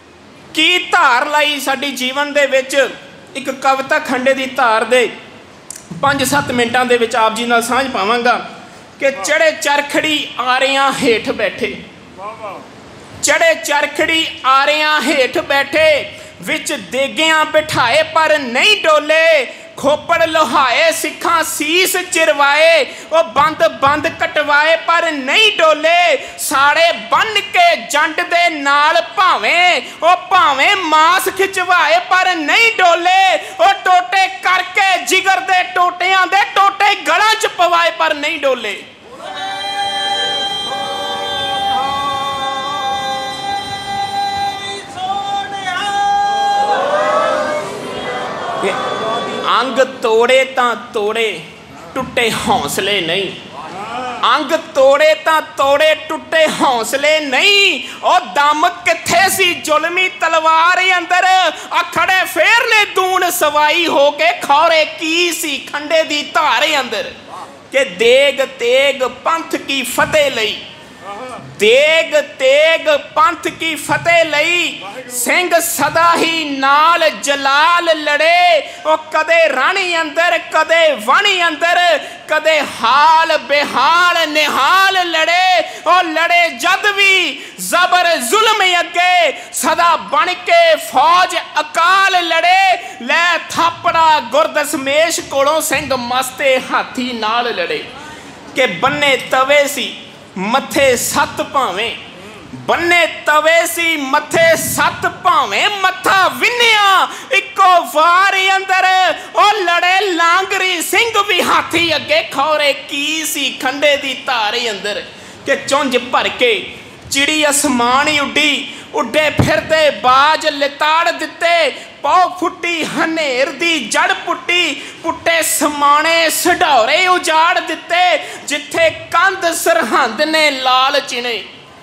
की धार लाई साडी जीवन दे विच। एक कविता खंडे दी धार दे ਪੰਜ ਸੱਤ ਮਿੰਟਾਂ ਦੇ ਵਿੱਚ ਆਪ ਜੀ ਨਾਲ ਸਾਂਝ ਪਾਵਾਂਗਾ ਕਿ ਚੜੇ ਚਰਖੜੀ ਆਰਿਆਂ ਹੇਠ ਬੈਠੇ, ਚੜੇ ਚਰਖੜੀ ਆਰਿਆਂ ਹੇਠ ਬੈਠੇ, ਵਿੱਚ ਦੇਗਿਆਂ ਬਿਠਾਏ ਪਰ ਨਹੀਂ ਡੋਲੇ, ਖੋਪੜ ਲੋਹਾਏ ਸਿੱਖਾਂ ਸੀਸ ਚਿਰਵਾਏ, ਉਹ ਬੰਦ ਬੰਦ ਕਟਵਾਏ ਪਰ ਨਹੀਂ ਡੋਲੇ, ਸਾੜੇ ਬੰਨ ਕੇ ਜੰਡ ਦੇ ਨਾਲ ਭਾਵੇਂ, ਉਹ ਭਾਵੇਂ ਮਾਸ ਖਿਚਵਾਏ ਪਰ ਨਹੀਂ ਡੋਲੇ, ਉਹ ਟੋਟੇ ਕਰਕੇ ਜਿਗਰ ਦੇ ਟੋਟਿਆਂ ਦੇ ਟੋਟੇ ਗਲਾਂ 'ਚ ਪਵਾਏ ਪਰ ਨਹੀਂ ਡੋਲੇ। अंग तोड़े तां तोड़े टुटे हौसले नहीं, अंग तोड़े तां तोड़े टुटे हौसले नहीं, और दम किथे सी जुलमी तलवार अंदर, अखड़े फेर ने दून सवाई हो के खौरे की सी खंडे दी धार अंदर, के देग तेग पंथ की फतेह लई, देग तेग पंथ की फतेह लई, सिंह सदा ही नाल जलाल लड़े, ओ कदे रानी अंदर कदे वाणी अंदर, कदे हाल बेहाल निहाल लड़े, ओ लड़े जद भी जबर जुल्म अगे, सदा बन के फौज अकाल लड़े, लै थापड़ा गुरदसमेश कोलों सिंह मस्ते हाथी नाल लड़े, के बन्ने तवे सी मथे सत भावें, बन्ने तवे सी मथे सत भावें, मथा विन्निया इको वार अंदर, ओ लड़े लांगरी सिंह भी हाथी अगे खौरे की सी खंडे दी धार अंदर, के चुंझ भर के चिड़ी आसमान ही उड्डी, उड्डे फिरदे बाज लिताड़ दिते, पौ फुट्टी हनेर दी जड़ पुट्टी, पुट्टे समाने सढौरे उजाड़ दिते, जिथे कंध सरहंद ने लाल चिने,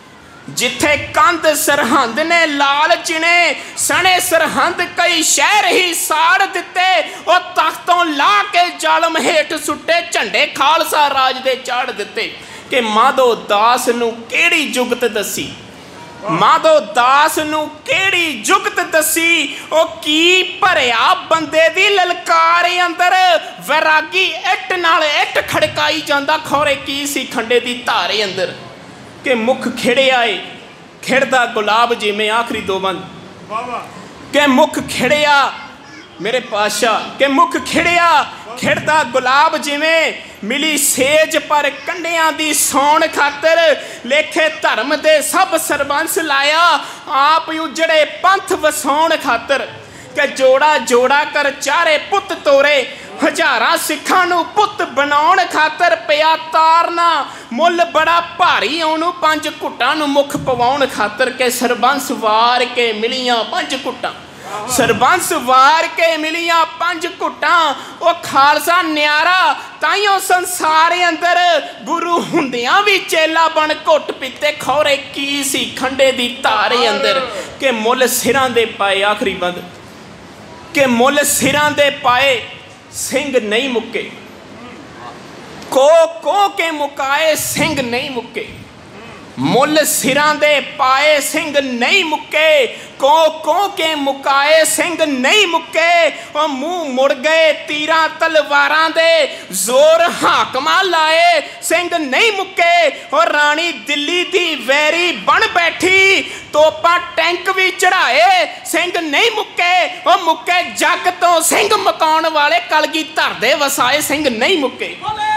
जिथे कंध सरहंद ने लाल चिने, सने सरहंद कई शहर ही साड़ दिते, ओ तख्तों ला के जालम हेठ सुट्टे, झंडे खालसा राज दे चाड़ दिते, कि माधो दास नूं केड़ी जुगत दसी, माधो दास नूं केड़ी जुगत दसी, ओ की भरिया बंदे दी ललकार अंदर, वैरागी इट नाल इट खड़काई जांदा, खौरे की सी खंडे दी धार अंदर, के मुख खिड़िया ए खिड़दा गुलाब जिवें, आखिरी दो बंद, के मुख खिड़िया मेरे पातशाह, के मुख खिड़िया खिड़दा गुलाब जिवें, मिली सेज पर कंडियां दी सौण खातर, लेखे धर्म दे सब सरबंस लाया, आप उजड़े पंथ वसाउण खातर, के जोड़ा जोड़ा कर चारे पुत तोरे, हजारां सिखां नूं पुत बनाउण खातर, पिया तारना मुल बड़ा भारी, ओनू पंज घुट्टां नूं मुख पवाउण खातर, के सरबंस वार के मिलियां पंज घुट्टां, सरबंस वार के मिलियां पंज घुट्टां, ओ खालसा न्यारा ताइयों संसार अंदर, गुरु हुंदियां भी चेला बन घुट पीते, खौरे की सी खंडे दी धार अंदर, के मुल सिरां दे पाए, आखिरी बंद, के मुल सिरां दे पाए सिंह नहीं मुक्के, को को के मुकाए सिंह नहीं मुक्के, मुल सिरां दे पाए सिंह नहीं मुक्के, को को के मुकाए सिंह नहीं मुक्के, और मुंह मुड़ गए तीरां तलवारां दे, जोर हाकमा लाए सिंह नहीं मुक्के, और रानी दिल्ली दी वैरी बन बैठी, तोपा टैंक भी चढ़ाए सिंह नहीं मुक्के, और मुक्के जग तो सिंह मकाउण वाले कलगीधर दे वसाए सिंह नहीं मुक्के।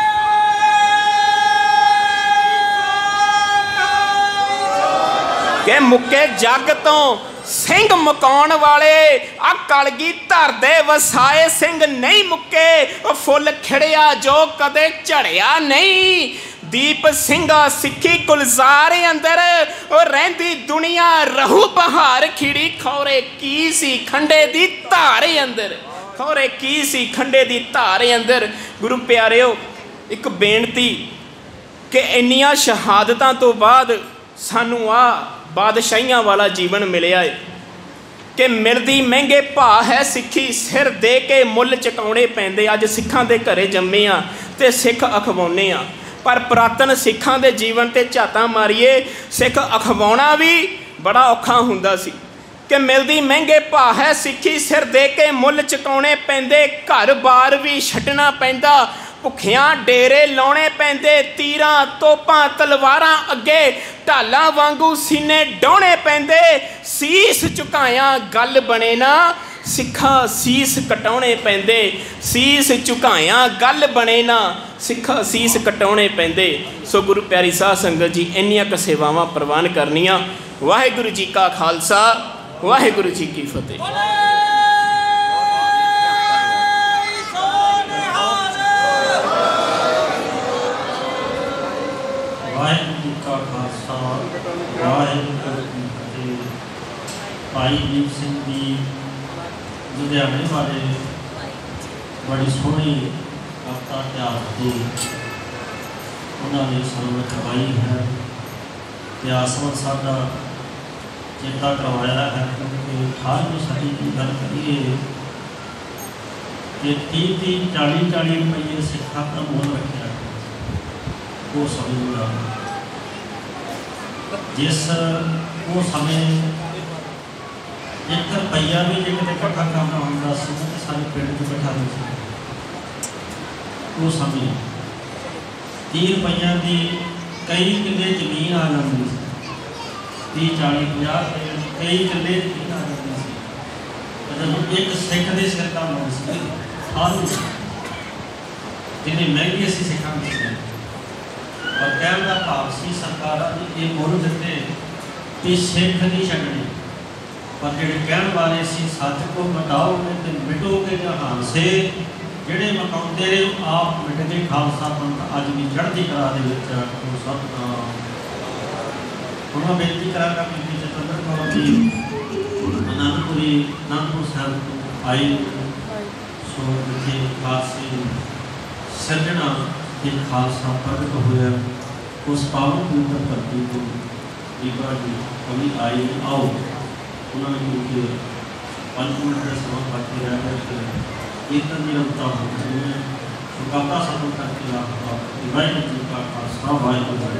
के मुक्के जग तो सिंह मकाउण वाले, आ कलगीधर दे वसाए सिंह नहीं मुक्के, फुल खिड़िया जो कदे झड़िया नहीं, दीप सिंघा सिक्खी गुलजार अंदर, और रहिंदी दुनिया रहू बहार खिड़ी, खौरे की सी खंडे दी धार अंदर, खौरे की सी खंडे दी धार अंदर। गुरु प्यारिओ, एक बेनती कि इन्नियां शहादतां तो बाद सानू आ बादशाहियां वाला जीवन मिलिया है, कि मिलदी महंगे भाव है सिक्खी, सिर दे के मुल चुकाने पैंदे। अज सिखां दे घरे जम्मे आ ते सिख अखवाउने आ, पर पुरातन सिखां दे जीवन ते झातां मारीए, सिख अखवाउणा भी बड़ा औखा हुंदा सी, कि मिलदी महंगे भाव है सिक्खी सिर दे के मुल चुकाने पैंदे घर बार भी छड्डना पैंदा भुखियां डेरे लाने पैंदे तीरां तोपां तलवारां अगे ढालां वांगू सीने डाहने पैंदे सीस झुकाया गल बने ना सिखा सीस कटाने पैंदे सीस झुकाया गल बने ना सिखा सीस कटाने पैंदे। सो गुरु प्यारी साध संगत जी इन्नियां क सेवावां प्रवान करनियां। वाहिगुरु जी का खालसा वाहिगुरु जी की फतेह। वाहिगुरु जी का खालसा वाहिगुरु जी की फतेह। भाई वीर सिंह जी लुधियाने वाले बड़ी सोहनी कविता इतिहास की उन्होंने सानू करवाई है। इतिहास साडा चेता करवाया है क्योंकि अठारहवीं सदी की गल करिए कि तीह तीह चाली चाली रुपये सिक्खा का मोल रखा वो समझना जिस वो समय एक रुपया भी जो कि इकट्ठा करना होता सारे पिंड में बैठा नहीं वो समय तीह रुपया की कई किले जमीन आ जाती सी तीह चाली पचास कई किले जमीन आ जाती सी जब एक सिख के सिर का मोल से आलू जिन्हें महंगी असी सिखा और कहने का भाव से सरकार ने ये मोल दिते कि सिख नहीं छड्डने पर जो कहने वाले सी सच को मिटाओगे तो मिटोगे जहान से ਜਿਹੜੇ ਮਕਾਉਂਦੇ ਰਹੇ ਆਪ ਮਿਟ ਕੇ ਖਾਲਸਾ ਪੰਥ ਅੱਜ ਵੀ ਚੜ੍ਹਦੀ ਕਲਾ ਦੇ ਵਿੱਚ ਉਹ ਸਭ ਦਾ ਹੁਣ ਮੈਂ ਬੇਨਤੀ ਕਰਾਂਗਾ ਕਿ ਜਤਿੰਦਰ ਕੌਰ ਜੀ ਅਨੰਦਪੁਰੀ ਅਨੰਦਪੁਰ ਸਾਹਿਬ ਤੋਂ ਆਏ ਸੋ ਜਿੱਥੇ ਖਾਲਸੇ ਸਿਰਜਣਾ ਤੇ ਖਾਲਸਾ ਪ੍ਰਗਟ ਹੋਇਆ ਉਸ ਪਾਵਨ ਪਵਿੱਤਰ ਧਰਤੀ ਤੋਂ ਬੀਬਾ ਜੀ ਕਵੀ ਆਏ ਆਓ ਉਹਨਾਂ ਨੇ ਕਿ ਪੰਜ ਮਿੰਟ ਦਾ ਸਮਾਂ ਬਾਕੀ ਰਹਿ ਗਿਆ कीर्तन निरंतर होते हैं तो गाता सब करके आपका वाहिगुरु जी का खालसा वाहिगुरु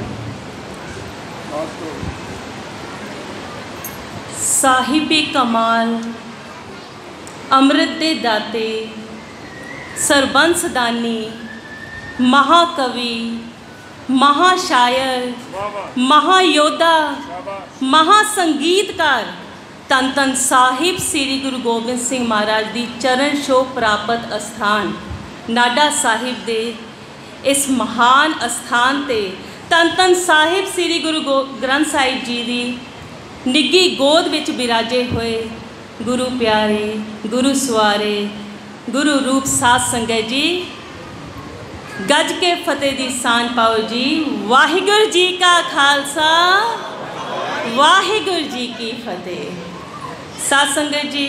साहिबे कमाल अमृत दे दाते सरबंस दानी महाकवि महाशायर महायोद्धा महासंगीतकार तन तन साहिब श्री गुरु गोबिंद सिंह महाराज की चरण छोह प्राप्त अस्थान नाडा साहिब दे इस महान अस्थान ते तन तन साहिब श्री गुरु गो ग्रंथ साहिब जी की निੱਘੀ गोद विच बिराजे हुए गुरु प्यारे गुरु सवारे गुरु रूप साध संगत जी गज के फतेह दी सांझ पाओ जी। वाहिगुरु जी का खालसा वाहिगुरु जी की फतेह। साध संगत जी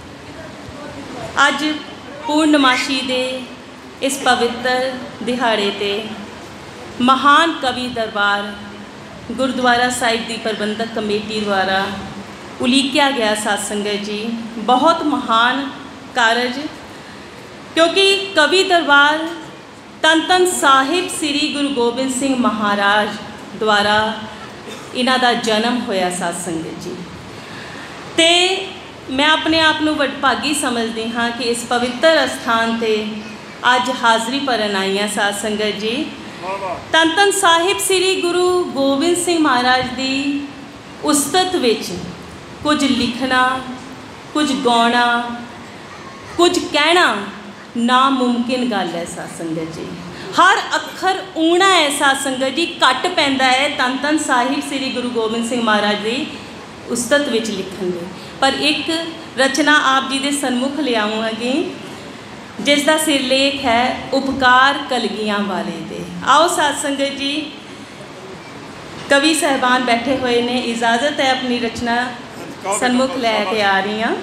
अज पूर्णमाशी दे इस पवित्र दिहाड़े ते महान कवि दरबार गुरुद्वारा साहिब की प्रबंधक कमेटी द्वारा उलीकिया गया साध संगत जी बहुत महान कारज क्योंकि कवि दरबार तन तन साहिब श्री गुरु गोबिंद सिंह महाराज द्वारा इन्हां दा जन्म होया साध संगत जी ते मैं अपने आप को वडभागी समझती हाँ कि इस पवित्र अस्थान ते अज हाज़री भरन आई हाँ साध संगत जी। तन तन साहिब श्री गुरु गोबिंद सिंह महाराज की उस्तत विच कुछ लिखना कुछ गाना कुछ कहना नामुमकिन गल है साध संगत जी। हर अखर ऊना है साध संगत जी घट पैंदा है तन तन साहिब श्री गुरु गोबिंद सिंह महाराज की उस्तत विच लिखण दे पर एक रचना आप जी के सन्मुख लियावांगी जिसका सिरलेख है उपकार कलगियां वाले दे। आओ साध संगत जी कवि साहबान बैठे हुए ने इजाज़त है अपनी रचना सन्मुख लैके आ रही हाँ।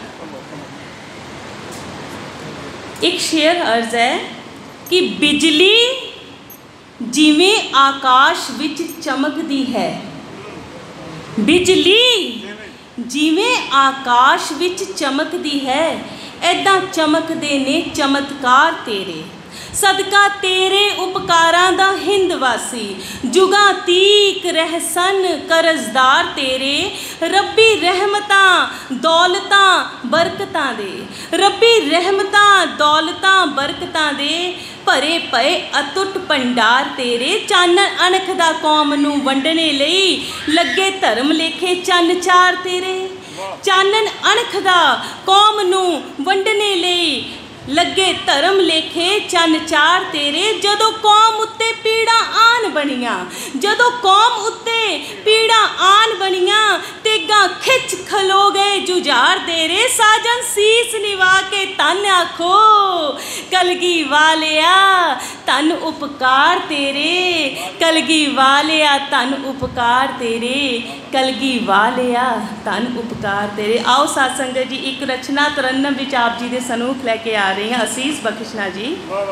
एक शेर अर्ज है कि बिजली जिवें आकाश विच चमकदी है बिजली जिवें आकाश विच चमकदी है ऐदां चमकदे ने चमत्कार तेरे सदका तेरे उपकारां दा हिंदवासी जुगां तीक रहसन करजदार तेरे रब्बी रहमतां दौलतां बरकतां दे रब्बी रहमतां दौलतां बरकतां दे भरे पए अतुट भंडार तेरे चानन अणख दा कौम नूं वंडने लई लगे धर्म लेखे चन्न चार तेरे चानन अणख दा कौम नूं वंडने लई लगे धर्म लेखे चन्न चार तेरे जदों कौम उत्ते पीड़ा आन बनियां जदों कौम उत्ते पीड़ा आन बनियां तेगा खिच खलो गए जुझार तेरे साजन सीस निवा के तन आखो कलगी वालिया तन उपकार तेरे कलगी वालिया तन उपकार तेरे कलगी वालिया तन उपकार तेरे। आओ साध संगत जी एक रचना तरन्नम विच आप जी दे सनूख लैके आ रहे हैं असीस बख्शना जी।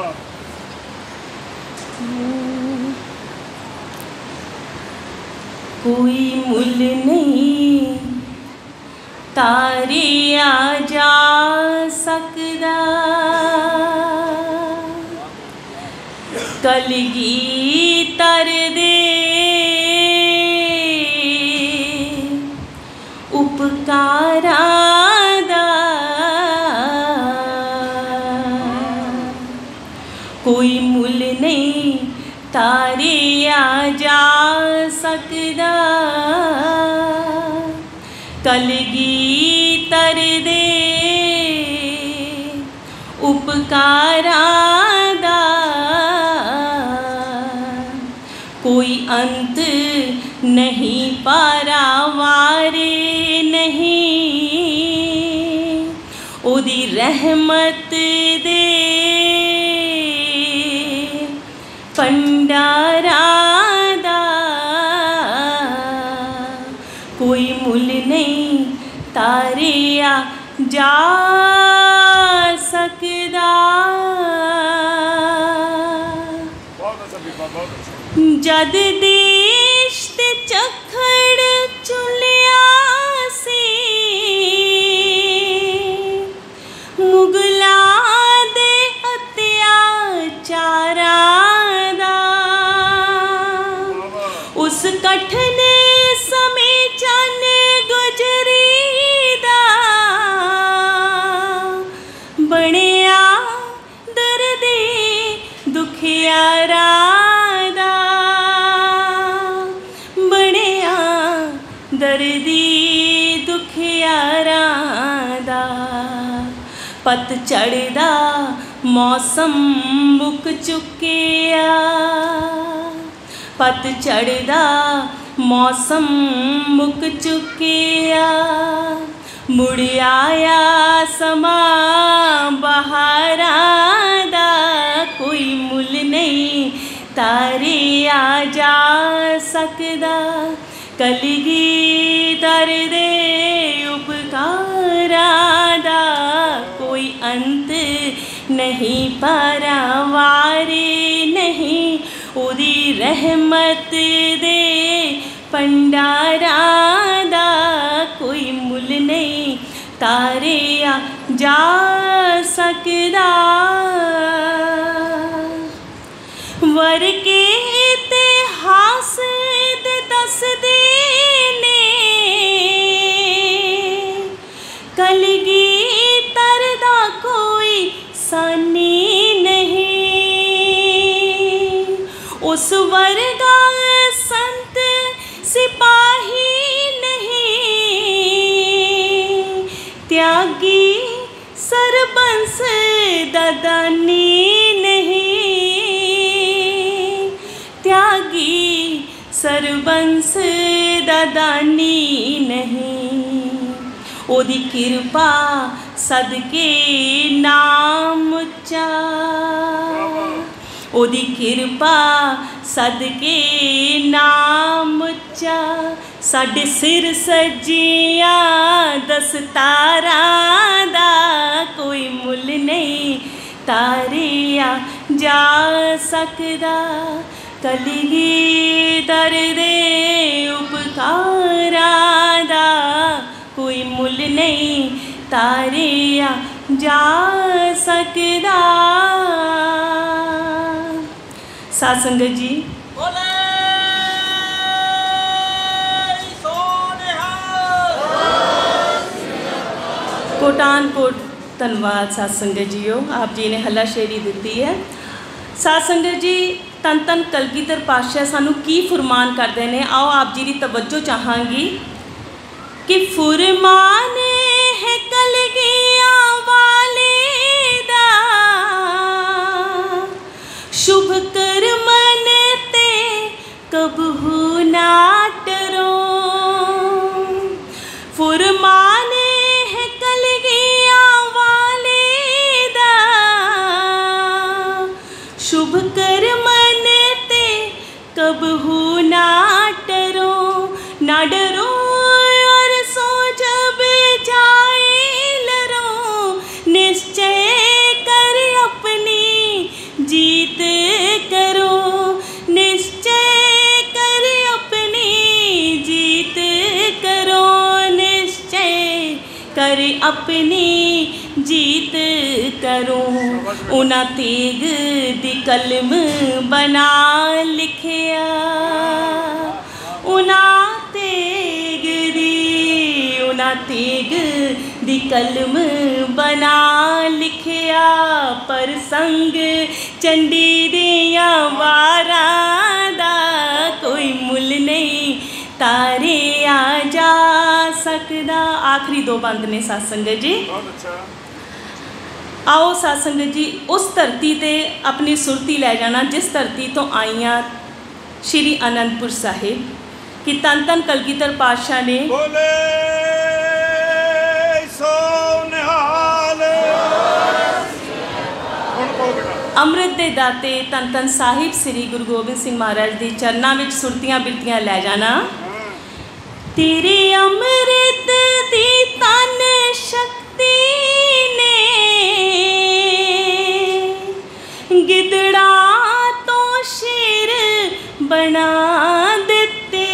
कोई मुल नहीं तारिया जा सकदा कलगीधर दे उपकारां दा कोई मुल नहीं तारिया जा सकदा कलगीधर दे उपकारां दा कोई अंत नहीं पारावारे नहीं ओदी रहमत दे भंडारां दा कोई मुल नहीं तारिया जा सकदा। जद देश ते चखड़ चुलिया सी मुगलां दे अत्याचारां दा उस कठिन समय चन गुजरी दा बनिया दर्दे दुखियारा दर्दी दुखियारां दा पत चढ़दा मौसम मुक चुकिया पत चढ़दा मौसम मुक चुकिया मुड़ आया समा बहारां दा कोई मुल नहीं तारिया जा सकदा कलगीधर दे उपकारां दा कोई अंत नहीं पारावारे नहीं ओदी रहमत दे भंडारां दा कोई मुल नहीं तारिया जा सकदा। वर के इतिहास दे दसदे ने कलगीधर दा कोई सानी नहीं उस वर्गा संत सिपाही नहीं त्यागी सरबंस दादानी नहीं त्यागी सरबंस दादानी नहीं ओदी कृपा सदके नाम उच्चा ओदी कृपा सदके नाम उच्चा साडे सिर सजिया दस्तारां दा कोई मुल नहीं तारिया जा सकदा कलगीधर दे उपकारां दा कोई मुल नहीं तारिया जा सकदा। साध संगत जी, कोटान कोट धन्यवाद साध संगत जीओ, आप जी ने हल्लाशेरी दी है। साध संगत जी, तन तन कलगीधर पातशाह सानू की फुरमान करते हैं, आओ आप जी की तवज्जो चाहांगी कि फुरमान है कलगिया वाले दा, शुभ कर मन ते कबहू ना डरो। फुरमान है कलगिया वाले दा, शुभ कर मन ते कबहू ना डरो। ना डरो और सो जब जाए लरो, निश्चय कर अपनी जीत करो। निश्चय कर अपनी जीत करो। निश्चय कर अपनी जीत करो। उना तेग दी कलम बना लिखिया, उना तेग दी उना तेग दी कलम बना लिखिया। पर संग चंडी दिया वारां दा कोई मुल नहीं तारे आ जा सकदा। आखिरी दो बंद ने साध संगत जी। आओ साध संगत जी, उस धरती ते अपनी सुरती ले जाना जिस धरती तो आईयां श्री आनंदपुर साहिब, कि तन तन कलगीधर पातशाह ने बोले सो निहाल। अमृत दे दाते तन तन साहिब श्री गुरु गोबिंद सिंह महाराज दी चरनां विच सुरतियां बिरतियां लै जाना। तेरे अमृत दी तन शक्ति ने गिदड़ा तो शेर बना दिते।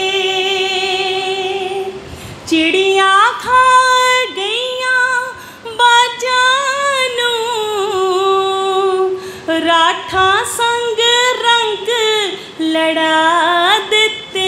चिड़िया खा गईयां बाजां नूं, राठा संग रंग लड़ा दिते।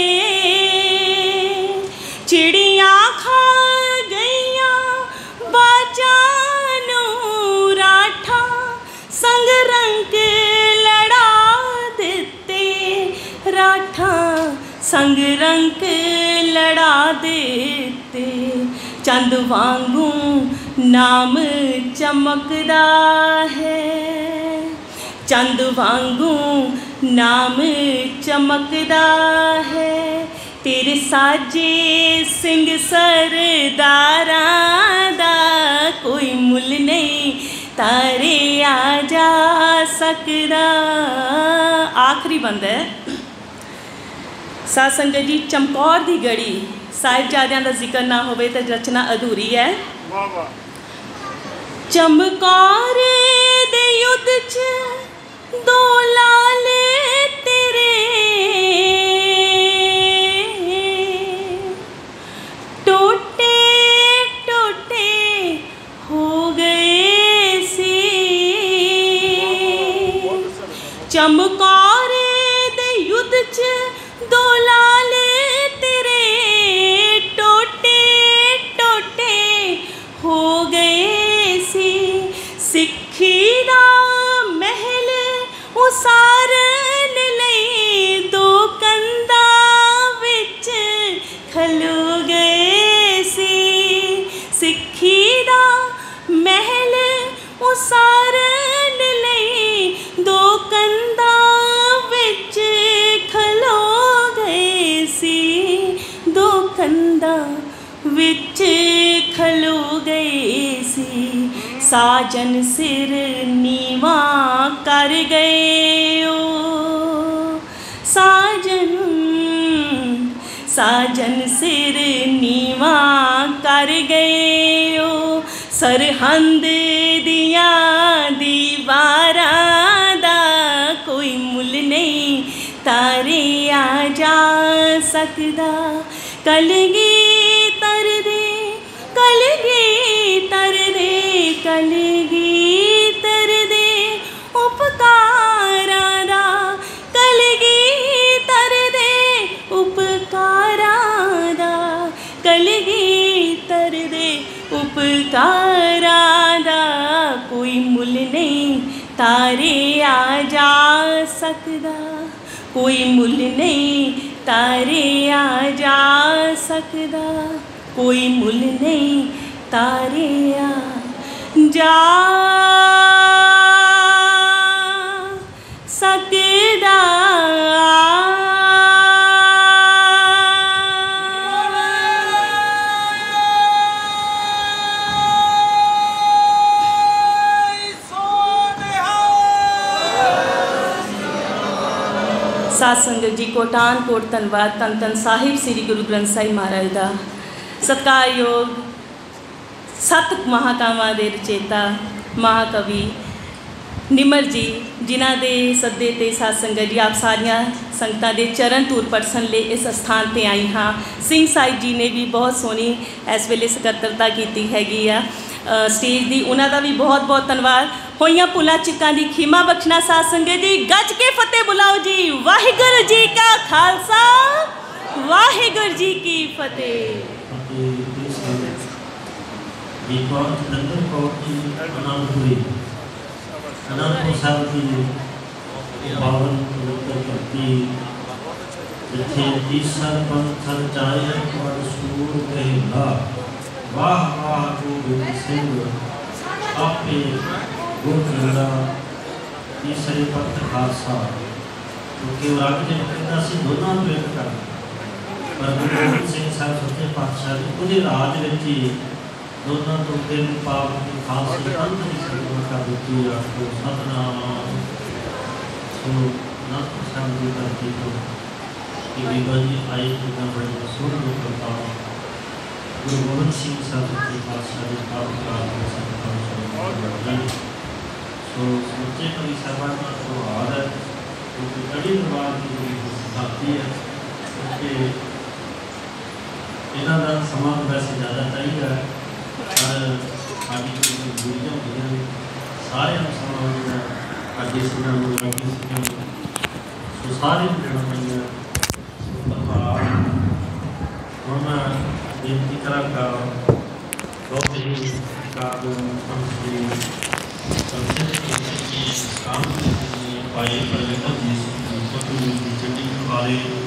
चिड़िया खा गईयां बाजां नूं, राठा संग रंग लड़ा दिते। राठा संग रंग लड़ा देते। चंद वांगू नाम चमकदा है, चंद वांगू नाम चमकदा है। तेरे साजे सिंह सरदारां दा कोई मुल नहीं तारे आ जा सकदा। आखिरी बंद है साध संगत जी। चमकौर दी गढ़ी साहिबजादियां दा जिक्र ना होवे तो रचना अधूरी है। चमकौर दे युद्ध च दो लाल तेरे, टोटे टोटे हो गए सी। चमकौर दे युद्ध च दो लाल तेरे, टोटे टोटे हो गए सी। सिक्खी दा महल उसारन लई दो कंधां विच खलो गए सी। सिक्खी दा महल उसारन लई दो कंधां विच खलो गए सी। दो कंधां विच खलो गए सी। साजन सिर नीवा कर गए ओ, साजन साजन सिर नीवा कर गए ओ। सरहंद दिया दीवारां दा कोई मुल नहीं तारे आ जा सकदा। कलगीधर दे कलगीधर दे कलगीधर दे उपकारां दा चमत्कारां दा कोई मुल नहीं तारे आ जा सकदा, कोई मुल नहीं तारे आ जा सकदा, कोई मुल नहीं तारे आ जा सकदा। साध संगत जी कोटान कोट धन्नवाद धन धन साहिब श्री गुरु ग्रंथ साहिब महाराज का। सत्कारयोग सत महाकावां दे रचेता महाकवि निमर जी, जिन्हां दे सद्दे ते साध संगत जी आप सारिया संगतां दे चरण धूर पड़सन ले इस स्थान ते आई हाँ। सिंह साहिब जी ने भी बहुत सोहनी इस वेले सकत्तरता कीती हैगी आ स्टेज दी, उन्हां दा भी बहुत बहुत धन्नवाद। होइयां भुलां चुकां दी खीमा बख्शना साध संगत जी, गज के फतेह बुलाओ जी। वाहिगुरू जी का खालसा वाहिगुरू जी की फतेह। अनंदपुर साहब की बावन भक्ति जिथे ईसर पंथन जाए पर सूर कहेगा, वाह वाह गोविंद सिंह आपे गुर खंडा ईसर पंथ खालसा। क्योंकि राग ने कहता सी दोनों को एक कर, पर गुरु गोबिंद सिंह साहब सच्चे पातशाह जी खुद राज विच ही दोनों तो दिल पाप की खालसी अंत की संगत का बुद्धि आपको सतनाम। तो अनंदपुर साहब की धरती तो कि विभाजी आई जितना बड़े मशहूर लोग करता हूँ गुरु गोबिंद सिंह साहब सच्चे पातशाह जी का तो सच्चे कवि साहबान का तो हाल है क्योंकि कड़ी दरबार की जो भक्ति है उसके इन्हों का समा वैसे ज़्यादा चाहिए है पर साड़ी दूरियाँ होंगे सारे समा अगे सीखा तो सारे हम मैं बेनती करा बहुत ही काम पाए पर चंडीगढ़ वाले